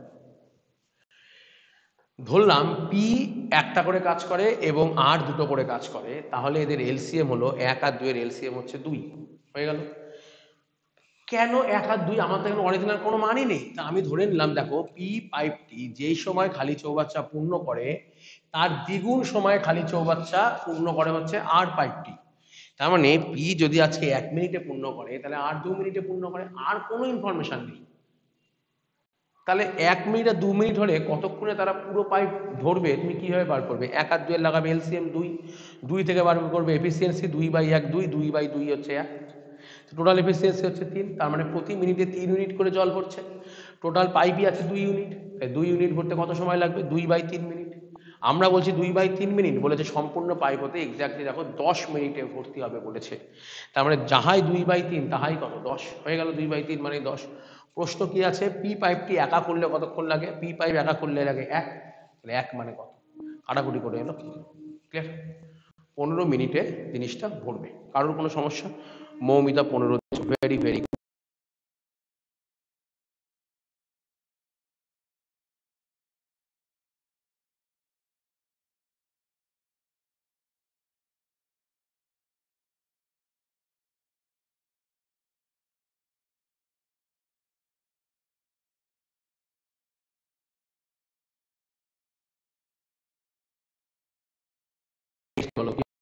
ধরলাম পি একটা করে কাজ করে এবং আর দুটো করে কাজ করে, তাহলে এদের এলসিএম হলো এক আর দুইয়ের এলসিএম হচ্ছে দুই, হয়ে গেল। কেন এক আর দুই, আমার তো এখানে অরিজিনাল কোনো মানই নেই। তা আমি ধরে নিলাম, দেখো পি পাইপটি যেই সময় খালি চৌবাচ্চা পূর্ণ করে, তার দ্বিগুণ সময় খালি চৌবাচ্চা পূর্ণ করে হচ্ছে আর পাইপটি। তার মানে পি যদি আজকে এক মিনিটে পূর্ণ করে, তাহলে আর দু মিনিটে পূর্ণ করে, আর কোনো ইনফরমেশন নেই। তাহলে এক মিনিট আর দু মিনিট হলে কতক্ষণে তারা পুরো পাইপ ধরবে, তুমি কীভাবে বার করবে? এক আর দুয়ের লাগাবে এলসিএম দুই, দুই থেকে বার করবে এফিসিয়েন্সি, দুই বাই এক দুই, দুই বাই দুই হচ্ছে এক, টোটাল এফিসিয়েন্সি হচ্ছে তিন। তার মানে প্রতি মিনিটে তিন ইউনিট করে জল ভরছে। টোটাল পাইপই আছে দুই ইউনিট, তাই দুই ইউনিট ভরতে কত সময় লাগবে? দুই বাই তিন মিনিট। আমরা বলছি দুই বাই তিন মিনিট, বলেছে সম্পূর্ণ পাইপ হতে এক্স্যাক্টলি দেখো দশ মিনিটে ভর্তি হবে বলেছে। তার মানে যাহাই দুই বাই তিন তাহাই কত? দশ হয়ে গেল। দুই বাই তিন মানে দশ। প্রশ্ন কি আছে? পি পাইপটি একা করলে কতক্ষণ লাগে? পি পাইপ একা করলে লাগে এক, তাহলে এক মানে কত? কাটাকুটি করে এলো। ক্লিয়ার? পনেরো মিনিটে জিনিসটা ভরবে। কারোর কোনো সমস্যা? মৌমিতা পনেরো, ভেরি ভেরি। বলো কি?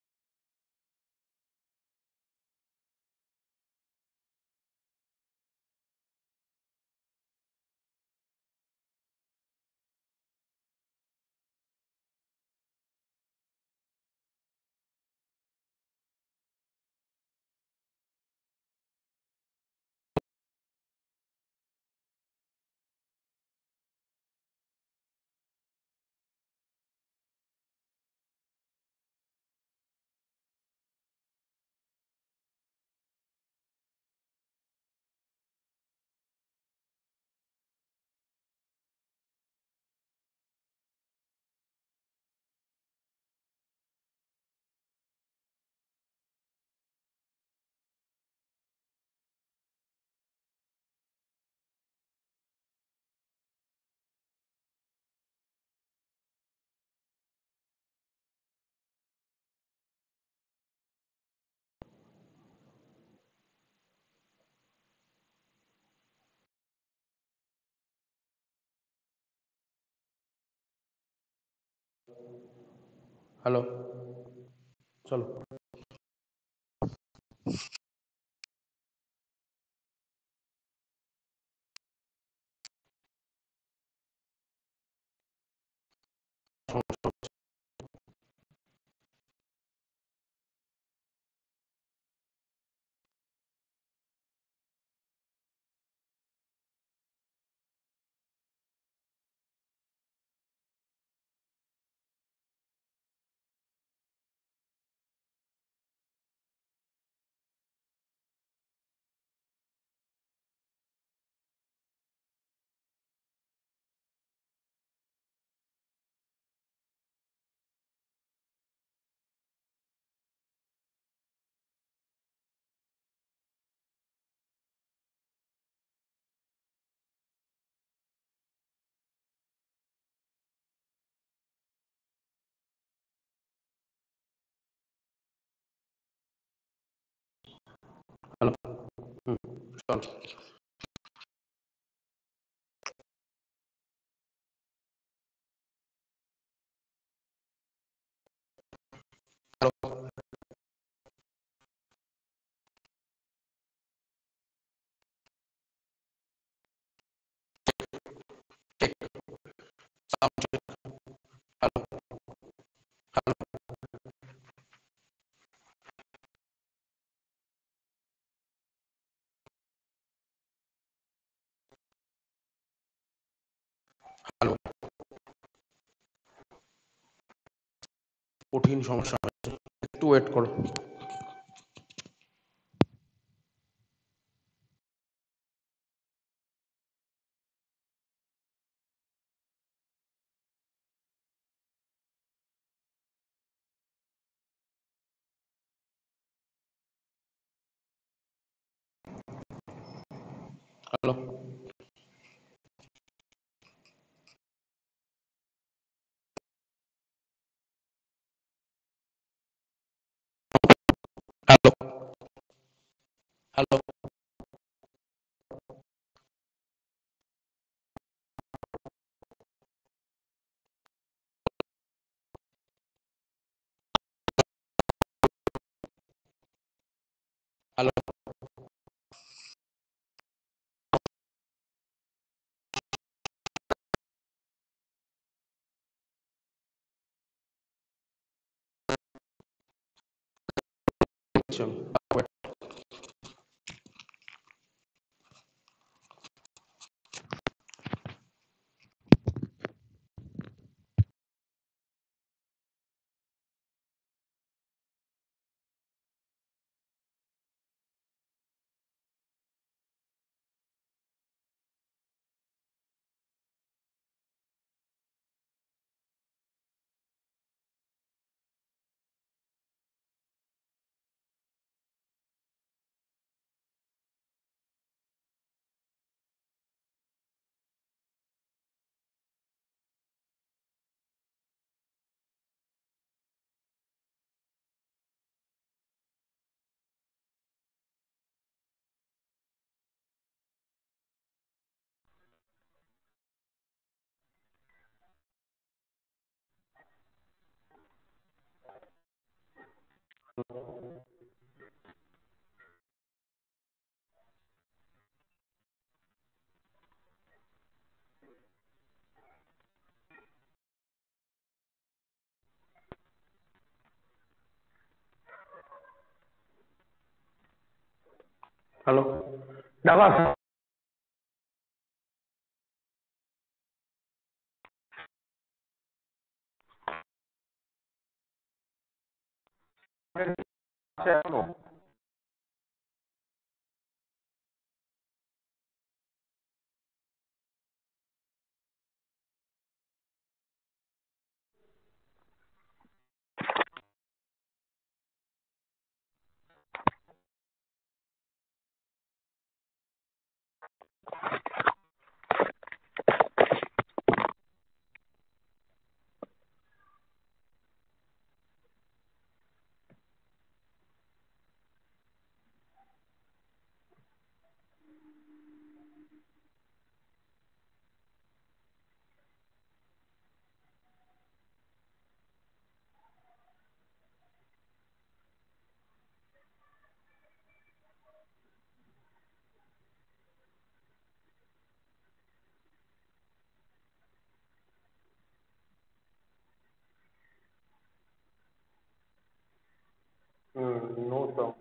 হ্যালো, চলো। হ্যালো, হুম, চলো। Hello, hello, hello. কঠিন সমস্যা হচ্ছে, একটু ওয়েট করো। Hello, hello, hello. করছি আমি। হ্যালো ডাবাস আছে এখনো? Hmm, no sound.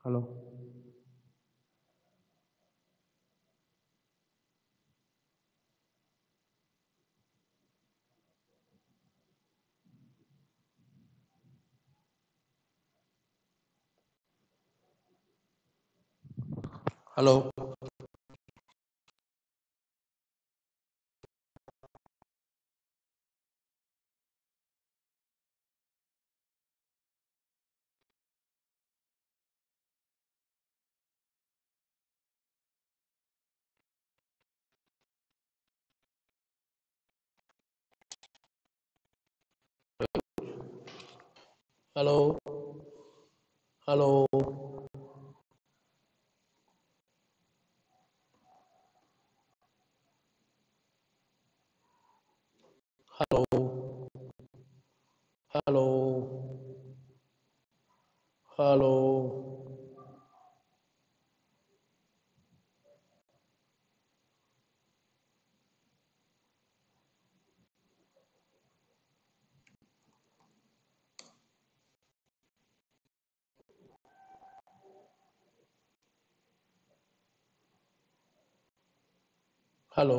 Hello hello hello hello hello hello hello hello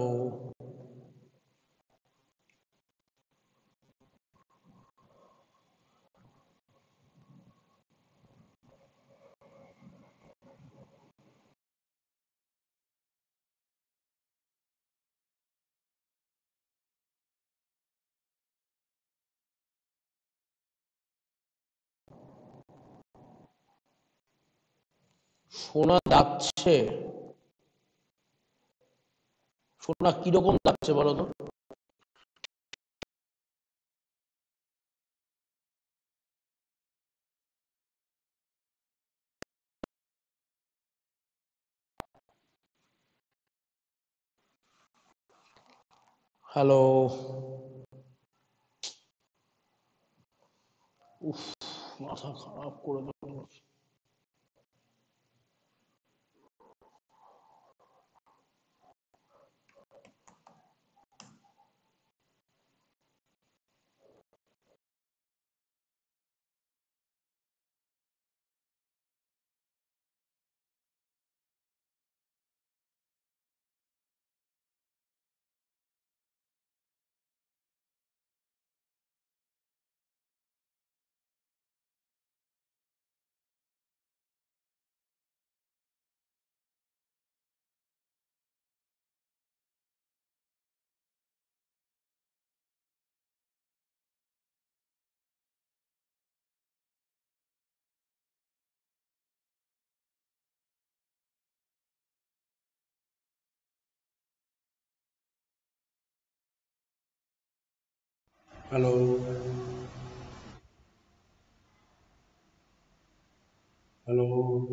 শোনা যাচ্ছে? শোনা কিরকম যাচ্ছে বলো তো? হ্যালো উফ মাথা খারাপ করে দিল। হ্যালো হ্যালো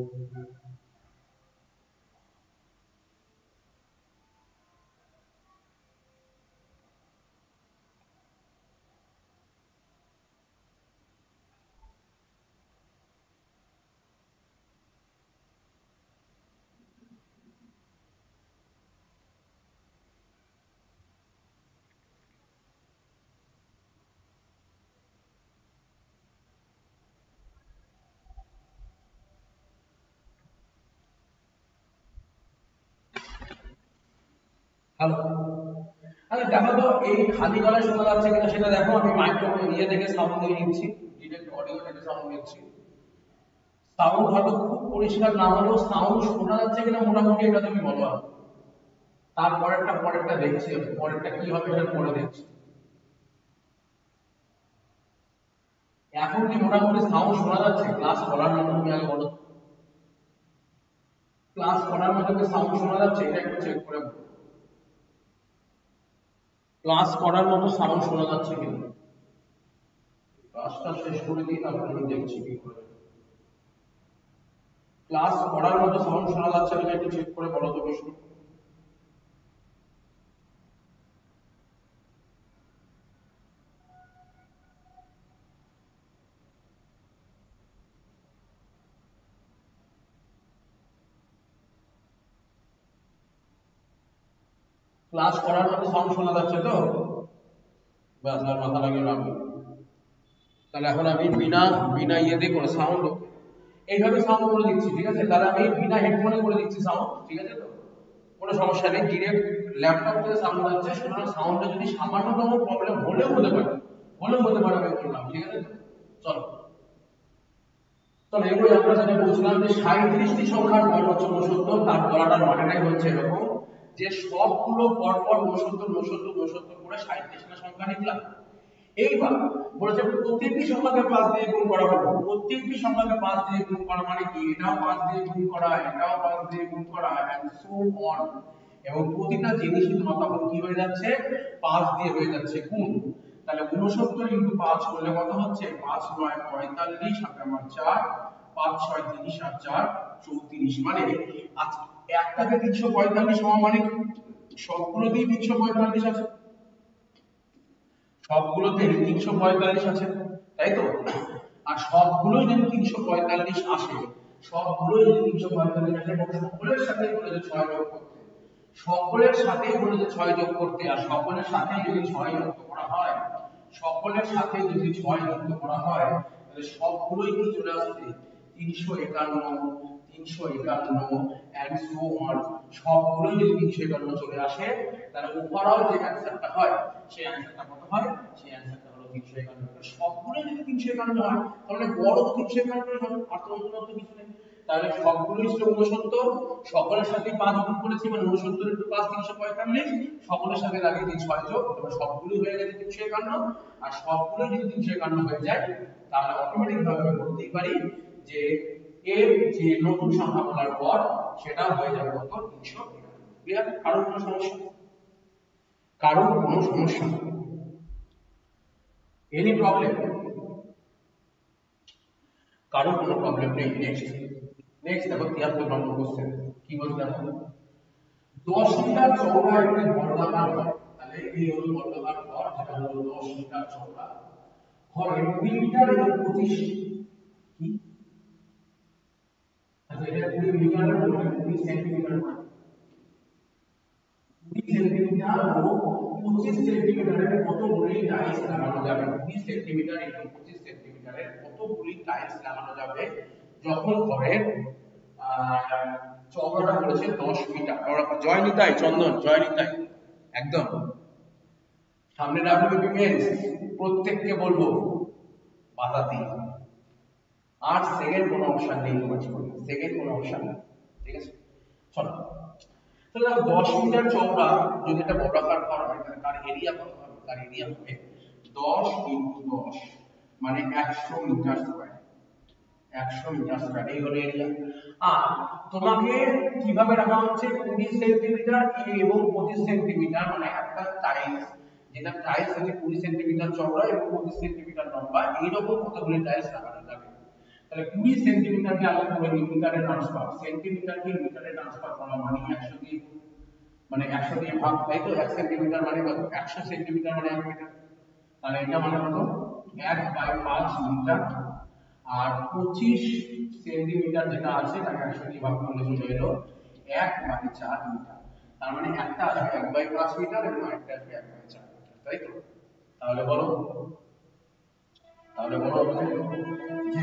হ্যালো আরে দেখো তো এই খালি গলায় শোনা যাচ্ছে কিনা সেটা দেখো। আমি মাইক্রোফোন ইয়ে থেকে সাউন্ড দিয়ে নিচ্ছি, ডিরেক্ট অডিও থেকে সাউন্ড নিচ্ছি। সাউন্ড হয়তো খুব পরিষ্কার না হলেও সাউন্ড শোনা যাচ্ছে কিনা মোটামুটি এটা তুমি বলো। আর তারপরেরটা পরেরটা দেখছি, আমি পরেরটা কি হবে সেটা পরে দেখছি। এখন কি মোটামুটি সাউন্ড শোনা যাচ্ছে ক্লাস করার মতো? তুমি আগে বলো, ক্লাস করার মতো কি সাউন্ড শোনা যাচ্ছে? এটা একটু চেক করে বলো। ক্লাস করার মতো সাউন্ড শোনা যাচ্ছে কিনা? ক্লাসটা শেষ করে দিই, তারপরে আমি দেখছি কি করে। ক্লাস করার মতো সাউন্ড শোনা যাচ্ছে কিনা একটু চেক করে বলো তো বিষ্ণু। ক্লাস করার মতো সাউন্ড শোনা যাচ্ছে তো? ব্যাস, আর মাথা লাগিয়ে লাভ নেই। তাহলে এখন আমি বিনা বিনা ইয়েতে করে সাউন্ড এইভাবে সাউন্ড করে দিচ্ছি, ঠিক আছে? তাহলে আমি বিনা হেডফোনে করে দিচ্ছি সাউন্ড, ঠিক আছে তো? কোনো সমস্যা নেই, ডিরেক্ট ল্যাপটপ থেকে সাউন্ড হচ্ছে। সুতরাং সাউন্ডে যদি সামান্যতম প্রবলেম হলেও হতে পারে, হলেও হতে পারে আমি বললাম, ঠিক আছে তো? চলো চলো এগুলো আমরা যেটা বলছিলাম যে সাঁইত্রিশটি সংখ্যার গড় হচ্ছে ঊনসত্তর। তার গড়াটার মানেটাই হচ্ছে এরকম যে সবগুলো পরপর ঊনসত্তর ঊনসত্তর ঊনসত্তর করে সাঁইত্রিশটা সংখ্যা লিখলাম। এইবার বলেছে প্রত্যেকটি সংখ্যাকে পাঁচ দিয়ে গুণ করা হলো। প্রত্যেকটি সংখ্যাকে পাঁচ দিয়ে গুণ করা মানে কি? এটাও পাঁচ দিয়ে গুণ করা, এটাও পাঁচ দিয়ে গুণ করা, এন্ড সো অন। এবং প্রতিটা জিনিসই তোমার তখন কি হয়ে যাচ্ছে? পাঁচ দিয়ে হয়ে যাচ্ছে গুণ। তাহলে ঊনসত্তর ইন্টু পাঁচ করলে কত হচ্ছে? পাঁচ নয় পঁয়তাল্লিশ, হাতে আমার চার, পাঁচ ছয় তিরিশ আর চার চৌত্রিশ। মানে আচ্ছা একটাকে তিনশো পঁয়তাল্লিশ হওয়া মানে কি? সবগুলোতেই তিনশো পঁয়তাল্লিশ আছে, সবগুলোতে তিনশো পঁয়তাল্লিশ আছে, তাই তো? আর সবগুলোই যদি তিনশো পঁয়তাল্লিশ আসে, সবগুলোই যদি তিনশো পঁয়তাল্লিশ আসে এবং সকলের সাথে বলেছে ছয় যোগ করতে, সকলের সাথেই বলেছে ছয় যোগ করতে, আর সকলের সাথে যদি ছয় যুক্ত করা হয়, সকলের সাথে যদি ছয় যুক্ত করা হয় তাহলে সবগুলোই কি চলে আসছে? তিনশো একান্ন, তিনশো একান্ন এন্ড সো অন। সবগুলোই যদি তিনশো একান্ন চলে আসে তাহলে ওভারঅল যে অ্যানসারটা হয় সেই অ্যানসারটা কত হয়? সেই অ্যানসারটা হলো তিনশো একান্ন। সবগুলোই যদি তিনশো একান্ন হয় তাহলে বড় তো তিনশো একান্ন হবে, আর তো অন্য তো কিছু নেই। তাহলে সবগুলোই ছিল ঊনসত্তর, সকলের সাথে পাঁচ গুণ করেছি মানে ঊনসত্তর ইন্টু পাঁচ তিনশো পঁয়তাল্লিশ, সকলের সাথে লাগিয়ে দিই ছয় যোগ, তবে সবগুলোই হয়ে গেছে তিনশো একান্ন। আর সবগুলোই যদি তিনশো একান্ন হয়ে যায় তাহলে অটোমেটিক ভাবে আমি বলতেই পারি যে এর যে নতুন সংখ্যা বলার পর সেটা হয়ে যাবে কত? তিনশো একান্ন। ক্লিয়ার? কারণ কোনো সমস্যা? কারণ কোনো সমস্যা? Any problem? কারণ কোনো প্রবলেম নেই। নেক্সট নেক্সট দেখো তিয়াত্তর নম্বর কোশ্চেন কি বলছে দেখো। দশ মিটার চওড়া একটি বর্গাকার ঘর, তাহলে এই হলো বর্গাকার ঘর যেটা হলো দশ মিটার চওড়া। ঘরে কুড়ি মিটার এবং পঁচিশ কি আচ্ছা এটা কুড়ি মিটারের মানে কুড়ি সেন্টিমিটার মানে কুড়ি সেন্টিমিটার ও পঁচিশ সেন্টিমিটারের কতগুলি টাইলস লাগানো যাবে? কুড়ি সেন্টিমিটার এবং পঁচিশ সেন্টিমিটারের কতগুলি টাইলস লাগানো যাবে যখন ঘরের চওড়াটা বলেছে দশ মিটার? জয় নিতাই চন্দন, জয় নিতাই একদম। সামনে ডাব্লিউবিপি মেন্স, প্রত্যেককে বলবো বাধা দিই। আট সেকেন্ড কোনো অপশন নেই তোমার জীবনে, সেকেন্ড কোনো অপশন নেই, ঠিক আছে? চলো তাহলে দশ মিটার চওড়া যদি একটা বর্গাকার ঘর হয় তাহলে তার এরিয়া কত হবে? তার এরিয়া হবে দশ ইন্টু দশ মানে একশো মিটার স্কয়ার, একশো মিটার স্কয়ার, এই হলো এরিয়া। আর তোমাকে কিভাবে রাখা হচ্ছে? কুড়ি সেন্টিমিটার এবং পঁচিশ সেন্টিমিটার মানে একটা টাইলস, যেটা টাইলস হচ্ছে কুড়ি সেন্টিমিটার চওড়া এবং পঁচিশ সেন্টিমিটার লম্বা, এইরকম কতগুলি টাইলস লাগানো যাবে। তাহলে কুড়ি সেন্টিমিটারকে আলাদা করে মিটারে ট্রান্সফার, সেন্টিমিটারকে মিটারে ট্রান্সফার করা মানে একশো দিয়ে মানে একশো দিয়ে ভাগ, তাই তো? এক সেন্টিমিটার মানে কত? একশো সেন্টিমিটার মানে এক মিটার। তাহলে এটা মানে কত? এক বাই পাঁচ মিটার। আর পঁচিশ সেন্টিমিটার যেটা আছে তাকে একশো দিয়ে ভাগ করলে চলে এলো এক বাই চার মিটার। তার মানে একটা আসবে এক বাই পাঁচ মিটার এবং আরেকটা আসবে এক বাই চার মিটার, তাই তো? তাহলে বলো, তাহলে বলো যে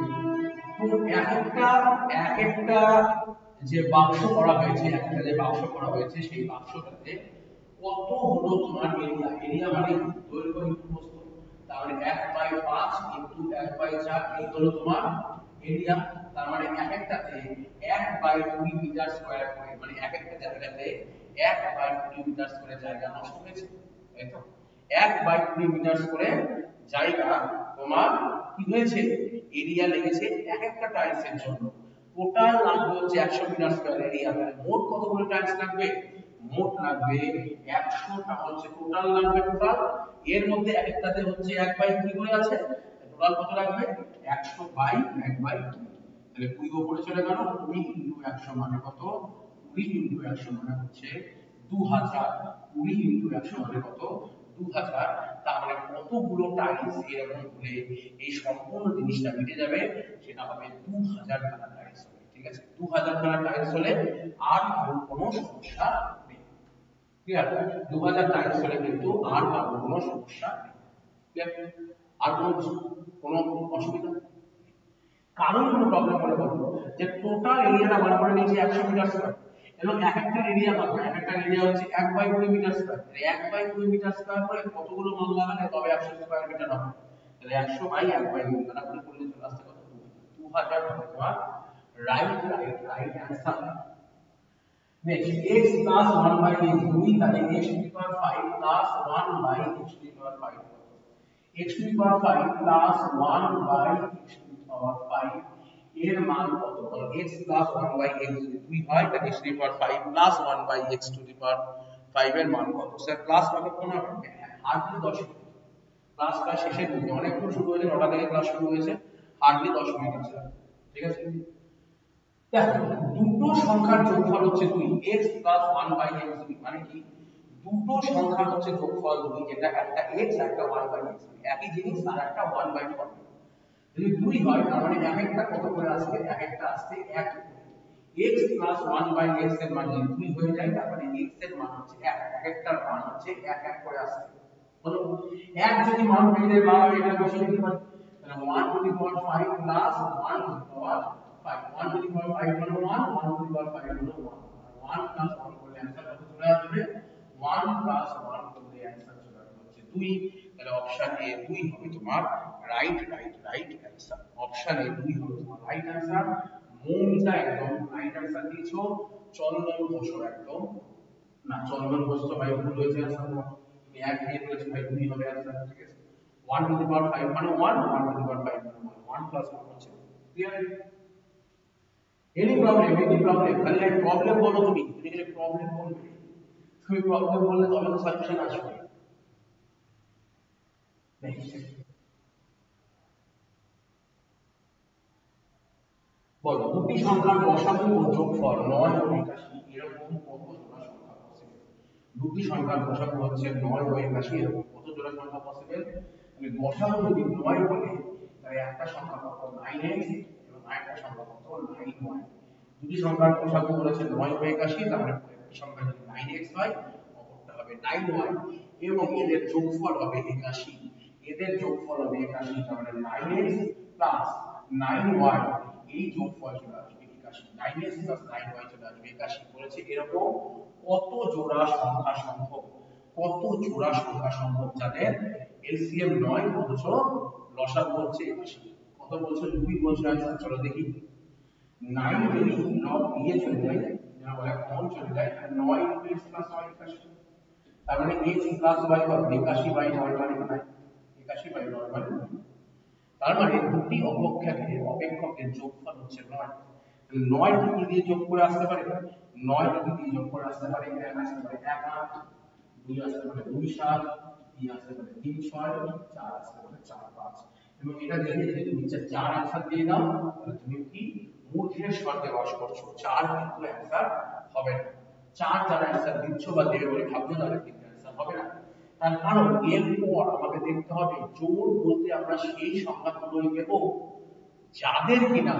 এক একটা এক একটা যে বাক্স করা হয়েছে, একটা যে বাক্স করা হয়েছে সেই বাক্সটাতে কত হলো তোমার এরিয়া? এরিয়া মানে দৈর্ঘ্য ইনটু প্রস্থ, তাহলে এক বাই পাঁচ ইনটু এক বাই চার, এই হলো তোমার এরিয়া। তার মানে এক একটাতে এক বাই কুড়ি মিটার স্কয়ার করে, মানে এক একটা জায়গাতে এক বাই কুড়ি মিটার স্কয়ার জায়গা নষ্ট হয়েছে, তাই তো? এক বাই কুড়ি মিটার করে জায়গা তোমার কি হয়েছে? এরিয়া লেগেছে এক একটা টাইলসের জন্য। টোটাল লাগবে হচ্ছে একশো মিটার স্কয়ার এরিয়া। তাহলে মোট কতগুলো টাইলস লাগবে? মোট লাগবে একশো টা হচ্ছে টোটাল লাগবে টোটাল। এর মধ্যে এক একটাতে হচ্ছে এক বাই কুড়ি করে আছে, টোটাল কত লাগবে? একশো বাই এক বাই কুড়ি। তাহলে কুড়ি উপরে চলে গেল, কুড়ি ইনটু একশো মানে কত? কুড়ি ইনটু একশো মানে হচ্ছে দুই হাজার। কুড়ি ইনটু একশো মানে কত? দুই হাজার। তার মানে কতগুলো টাইলস এরকম হলে এই সম্পূর্ণ জিনিসটা মিটে যাবে? সেটা হবে দুই হাজার খানা টাইলস হলে, ঠিক আছে? দুই হাজার খানা টাইলস হলে আর কারোর কোনো সমস্যা নেই। ক্লিয়ার? দুই হাজার টাইলস হলে কিন্তু আর কারোর কোনো সমস্যা নেই। ক্লিয়ার? আর কোনো কোনো অসুবিধা? কারণ কোনো প্রবলেম হলে বলবো যে টোটাল এরিয়াটা বার করে নিয়েছি একশো মিটার স্কয়ার এবং এক একটা এরিয়া কত, এক একটা এরিয়া হচ্ছে এক বাই কুড়ি মিটার স্কয়ার। এক বাই কুড়ি মিটার স্কয়ার করে কতগুলো মান লাগালে তবে একশো স্কয়ার মিটার হবে? তাহলে একশো বাই এক বাই কুড়ি মানে আপনি করলে চলে আসতে কত, দু হাজার হবে তোমার right right right answer. Next x plus one by x দুই, তাহলে x to the power five plus one by x to the power five, x to the power five plus one by x to the power five এর মান কত বলো? x plus one by x যদি দুই হয় তাহলে x to the power five plus one by x to the power five এর মান কত? স্যার প্লাস কতক্ষণ হবে? হার্ডলি দশ মিনিট। ক্লাস প্রায় শেষের দিকে, অনেকক্ষণ শুরু হয়েছে, নটা থেকে ক্লাস শুরু হয়েছে, হার্ডলি দশ মিনিট আছে, ঠিক আছে? দেখো দুটো সংখ্যার যোগফল হচ্ছে দুই, x plus one by x দুই মানে কি? দুটো সংখ্যার হচ্ছে যোগফল দুই, যেটা একটা x একটা one by x, একই জিনিস আর একটা one by four। যদি দুই হয় তার মানে এক একটা কত করে আসবে? এক একটা আসছে এক করে। x plus one by x এর মান যদি দুই হয়ে যায় তার মানে x এর মান হচ্ছে এক, এক একটার মান হচ্ছে এক এক করে আসছে। হলো এক যদি মান হয়ে যায় বাবা এটা বসিয়ে দিতে পারি, তাহলে one to the power five plus one to the power five, one to the power five হলো one, one to the power five হলো one, one plus one করলে অ্যানসার কত চলে আসবে? one plus one করলে অ্যানসার চলে আসবে হচ্ছে দুই। তাহলে অপশন এ দুই হবে তোমার right right right answer. Option A দুই হবে তোমার রাইট অ্যানসার। মৌমিতা একদম রাইট অ্যানসার দিয়েছো, চন্দন ঘোষ একদম না, চন্দন ঘোষ তো ভাই ভুল হয়েছে অ্যানসার তোমার, তুমি এক দিয়ে বলেছো ভাই দুই হবে অ্যানসার, ঠিক আছে? one to the power five মানে one, one to the power five মানে one, one plus one হচ্ছে clear? Any problem, any problem, খালি এক প্রবলেম বলো, তুমি তুমি খালি প্রবলেম বলবে, তুমি প্রবলেম বললে তবে তো সলিউশন আসবে। বলো দুটি সংখ্যার লসাগু ও যোগফল নয় ও একাশি এরকম কত জোড়া সংখ্যা পসিবল? দুটি সংখ্যার লসাগু হচ্ছে নয় ও একাশি, এরকম কত জোড়া সংখ্যা পসিবল? তাহলে লসাগু যদি নয় বলে তাহলে একটা সংখ্যা কত? নাইন এক্স এবং আরেকটা সংখ্যা কত? Nine Y. দুটি সংখ্যার লসাগু বলেছে নয় ও একাশি, তার মানে একটা সংখ্যা যদি নাইন এক্স হয় অপরটা হবে নাইন ওয়াই এবং এদের যোগফল হবে একাশি। এদের যোগফল হবে একাশি, তার মানে nine X plus nine Y, এই যোগফল চলে আসবে একাশি। Nine X plus nine Y চলে আসবে একাশি। বলেছে এরকম কত জোড়া সংখ্যা সম্ভব? কত জোড়া সংখ্যা সম্ভব যাদের এলসিএম নয় অথচ লসাগু হচ্ছে একাশি? কত বলছো? দুই বলছো অ্যানসার। চলো দেখি, নাইন যদি লব দিয়ে চলে যায়, না বলে কম চলে যায়, নয় ইনটু এক্স প্লাস ওয়াই একাশি, তার মানে এক্স প্লাস ওয়াই কত? একাশি বাই নয় মানে নয়, একাশি বাই নয় মানে নয়। তার মানে দুটি অপেক্ষকের অপেক্ষকের যোগফল হচ্ছে নয়। নয় কি দিয়ে যোগ করে আসতে পারে? নয় কি দিয়ে যোগ করে আসতে পারে? এক আসতে পারে এক আট, দুই আসতে পারে দুই সাত, তিন আসতে পারে তিন ছয়, চার আসতে পারে চার পাঁচ। এবং এটা দেখে যদি তুমি চার অ্যান্সার দিয়ে দাও তাহলে তুমি কি মূর্খের স্বর্গে বাস করছো? চার কিন্তু অ্যান্সার হবে না। চার যারা অ্যান্সার দিচ্ছ বা দেবে বলে ভাবছো তাদের কিন্তু অ্যান্সার হবে না। তার কারণ এরপর আমাকে দেখতে হবে জোড় বলতে আমরা সেই সংখ্যাগুলোই নেব যাদের কিনা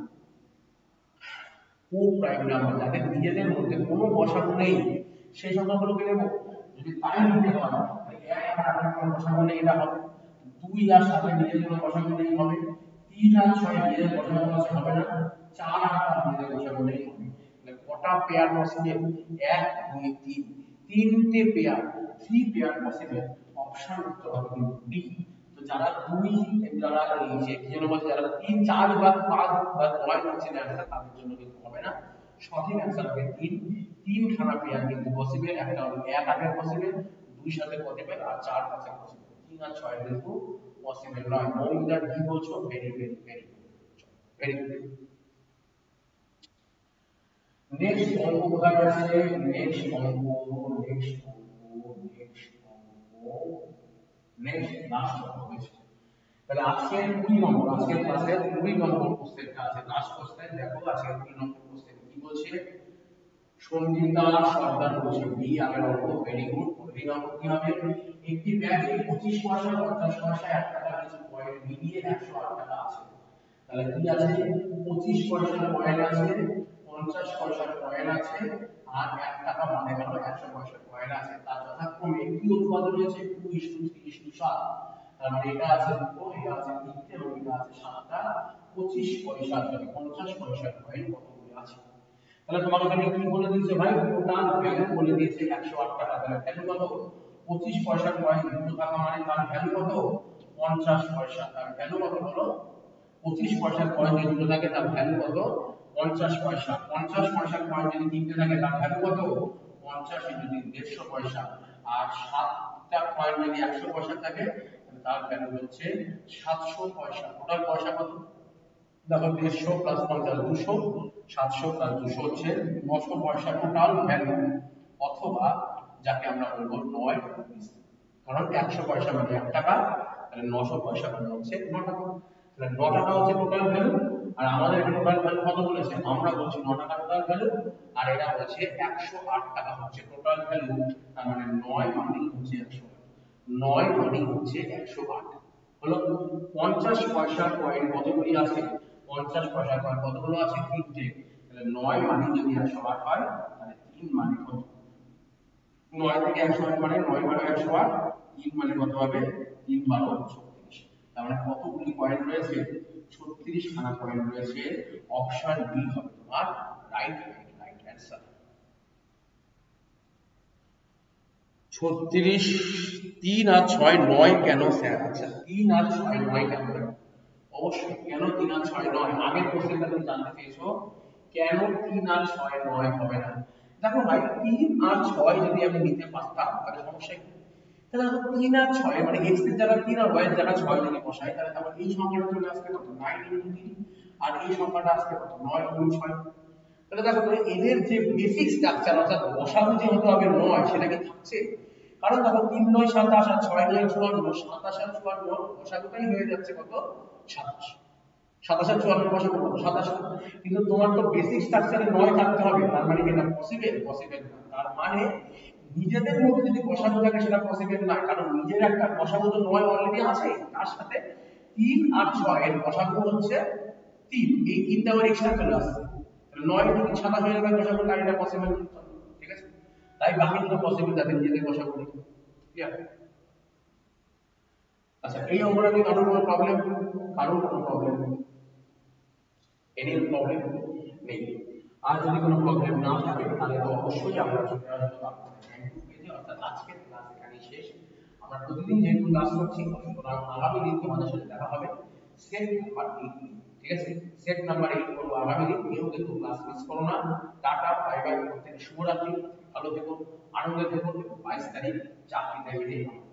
কো প্রাইম নাম্বার, যাদের নিজেদের মধ্যে কোনো বসাগু নেই, সেই সংখ্যাগুলোকে নেব। যদি তাই নিতে হয় তাহলে এক আর আটের কোনো বসাগু নেই, এটা হবে। দুই আর সাতের নিজেদের কোনো বসাগু নেই, হবে। তিন আর ছয় নিজেদের বসাগু আছে, হবে না। চার আর পাঁচ নিজেদের বসাগু নেই, হবে। তাহলে কটা পেয়ার পসিবল? এক দুই তিন, তিনটে pair, three pair possible. Option উত্তর হবে কিন্তু ডি। তো যারা দুই, যারা এই যে কি যেন বলছে, যারা তিন চার বা পাঁচ বা নয় পাচ্ছেন অ্যান্সার, তাদের জন্য কিন্তু হবে না। সঠিক অ্যান্সার হবে তিন। তিন খানা পেয়ার কিন্তু পসিবল, একটা হলো এক আটের পসিবল, দুই সাতের পসিবল আর চার পাঁচের পসিবল। তিন আর ছয় কিন্তু পসিবল নয়। মৌমিতা কি বলছো? Very very very very good. Next অঙ্ক কোথায় আছে? নেক্সট অঙ্ক, নেক্সট অঙ্ক, নেক্সট অঙ্ক, নেক্সট লাস্ট অঙ্ক হয়েছে। তাহলে আজকের কুড়ি নম্বর, আজকের ক্লাসের কুড়ি নম্বর কোশ্চেনটা আছে, লাস্ট কোশ্চেন। দেখো আজকের কুড়ি নম্বর কোশ্চেন কি বলছে? সঞ্জিতা সর্দার বলছে বি আগের অঙ্ক, ভেরি গুড। এই অঙ্ক কি হবে? একটি ব্যাগে পঁচিশ পয়সা, পঞ্চাশ পয়সা, এক টাকা কিছু কয়েন মিলিয়ে একশো আট টাকা আছে। তাহলে কি আছে? পঁচিশ পয়সার কয়েন আছে, পঞ্চাশ পয়সার কয়েন আছে আর এক টাকা মানে গেল একশো পয়সার কয়েন আছে। তার যথাক্রমে কি অনুপাত রয়েছে? Two is two three is two সাত। তার মানে এটা আছে দুটো, এটা আছে তিনটে এবং এটা আছে সাতটা। পঁচিশ পয়সা থেকে পঞ্চাশ পয়সার কয়েন কতগুলো আছে। তাহলে তোমাকে এখানে কি বলে দিয়েছে ভাই, টোটাল ভ্যালু বলে দিয়েছে একশো আট টাকা। তাহলে ভ্যালু কত, পঁচিশ পয়সার কয়েন দুটো টাকা মানে তার ভ্যালু কত, পঞ্চাশ পয়সা। তার ভ্যালু কত হলো, পঁচিশ পয়সার কয়েন যদি দুটো থাকে তার ভ্যালু কত, পঞ্চাশ পয়সা। পঞ্চাশ পয়সার কয়েন যদি তিনটে থাকে তার ভ্যালু কত, পঞ্চাশ ইন্টু তিন, দেড়শো পয়সা। আর সাতটা কয়েন যদি একশো পয়সা থাকে তাহলে তার ভ্যালু হচ্ছে সাতশো পয়সা। টোটাল পয়সা কত, দেখো দেড়শো প্লাস পঞ্চাশ দুশো, সাতশো প্লাস দুশো হচ্ছে নশো পয়সা টোটাল ভ্যালু, অথবা যাকে আমরা বলবো নয় রুপিস। কারণ একশো পয়সা মানে এক টাকা, তাহলে নশো পয়সা মানে হচ্ছে ন টাকা। তাহলে ন টাকা হচ্ছে টোটাল ভ্যালু, আর আমাদের টোটাল ভ্যালু কত বলেছে, আমরা বলছি ন টাকা টোটাল ভ্যালু, আর এরা বলছে একশো আট টাকা হচ্ছে টোটাল ভ্যালু। তার মানে নয় মানে হচ্ছে একশো আট, নয় মানে হচ্ছে একশো আট। হলো পঞ্চাশ পয়সার কয়েন কতগুলি আছে, পঞ্চাশ পয়সার কয়েন কতগুলো আছে, তিনটে। তাহলে নয় মানে যদি একশো আট হয় তাহলে তিন মানে কত, নয় থেকে একশো আট মানে নয় বারো একশো আট, তিন মানে কত হবে, তিন বারো ছত্রিশ। তার মানে কতগুলি কয়েন রয়েছে, ছত্রিশ খানা কয়েন রয়েছে। অপশন বি হবে তোমার রাইট রাইট রাইট অ্যান্সার। ছত্রিশ, তিন আর ছয় নয় কেন স্যার, আচ্ছা তিন আর ছয় নয় কেন, অবশ্যই কেন তিন আর ছয় নয়, আগের কোশ্চেনটা তুমি জানতে চেয়েছো কেন তিন আর ছয় নয় হবে না। দেখো ভাই তিন আর ছয় যদি আমি নিতে পারতাম তাহলে সমস্যা কি, তাহলে দেখো তিন আর ছয় মানে এক্স এর জায়গায় তিন আর ওয়াই এর জায়গায় ছয় যদি বসাই তাহলে তারপর এই সংখ্যাটা চলে আসবে কত, নয় ইনটু তিন, আর এই সংখ্যাটা আসবে কত, নয় গুণ ছয়। তাহলে দেখো তাহলে এদের যে বেসিক স্ট্রাকচার অর্থাৎ বসাগু যে হতে হবে নয় সেটা কি থাকছে, কারণ দেখো তিন নয় সাতাশ আর ছয় নয় চুয়ান্ন, সাতাশ আর চুয়ান্ন বসাগুটাই হয়ে যাচ্ছে কত, সাতাশ। সাতাশ আর চুয়ান্ন বসাগু কত, সাতাশ। কিন্তু তোমার তো বেসিক স্ট্রাকচারে নয় থাকতে হবে, তার মানে কি এটা পসিবল, পসিবল না। তার মানে নিজেদের মধ্যে যদি বসাগু থাকে সেটা পসিবল না, কারণ নিজের একটা বসাগু তো নয় অলরেডি আছে, তার সাথে তিন আর ছয় এর বসাগু হচ্ছে তিন, এই তিনটা আবার এক্সট্রা চলে আসছে। নয় যদি সাতাশ হয়ে যাবে বসাগু, তার এটা পসিবল, ঠিক আছে। তাই বাকি দুটো পসিবল যাতে নিজেদের বসাগু নেই, ক্লিয়ার। আচ্ছা এই অঙ্কটা নিয়ে কারোর কোনো প্রবলেম, কারোর কোনো প্রবলেম এনি প্রবলেম নেই। আর যদি কোনো প্রবলেম না থাকে তাহলে তো অবশ্যই আমরা চলে আসবো আপনাদের র্যাঙ্ক পেজে, অর্থাৎ আজকের ক্লাস এখানেই শেষ। আমরা প্রতিদিন যেহেতু ক্লাস করছি সুতরাং আগামী দিন তোমাদের সাথে দেখা হবে সেট নাম্বার এইট, ঠিক আছে। সেট নাম্বার এইট করবো আগামী দিন, কেউ কিন্তু ক্লাস মিস করো না। টাটা বাই বাই, প্রত্যেকে শুভরাত্রি, ভালো থেকো, আনন্দে থেকো, বাইশ তারিখ চাকরি দেবে।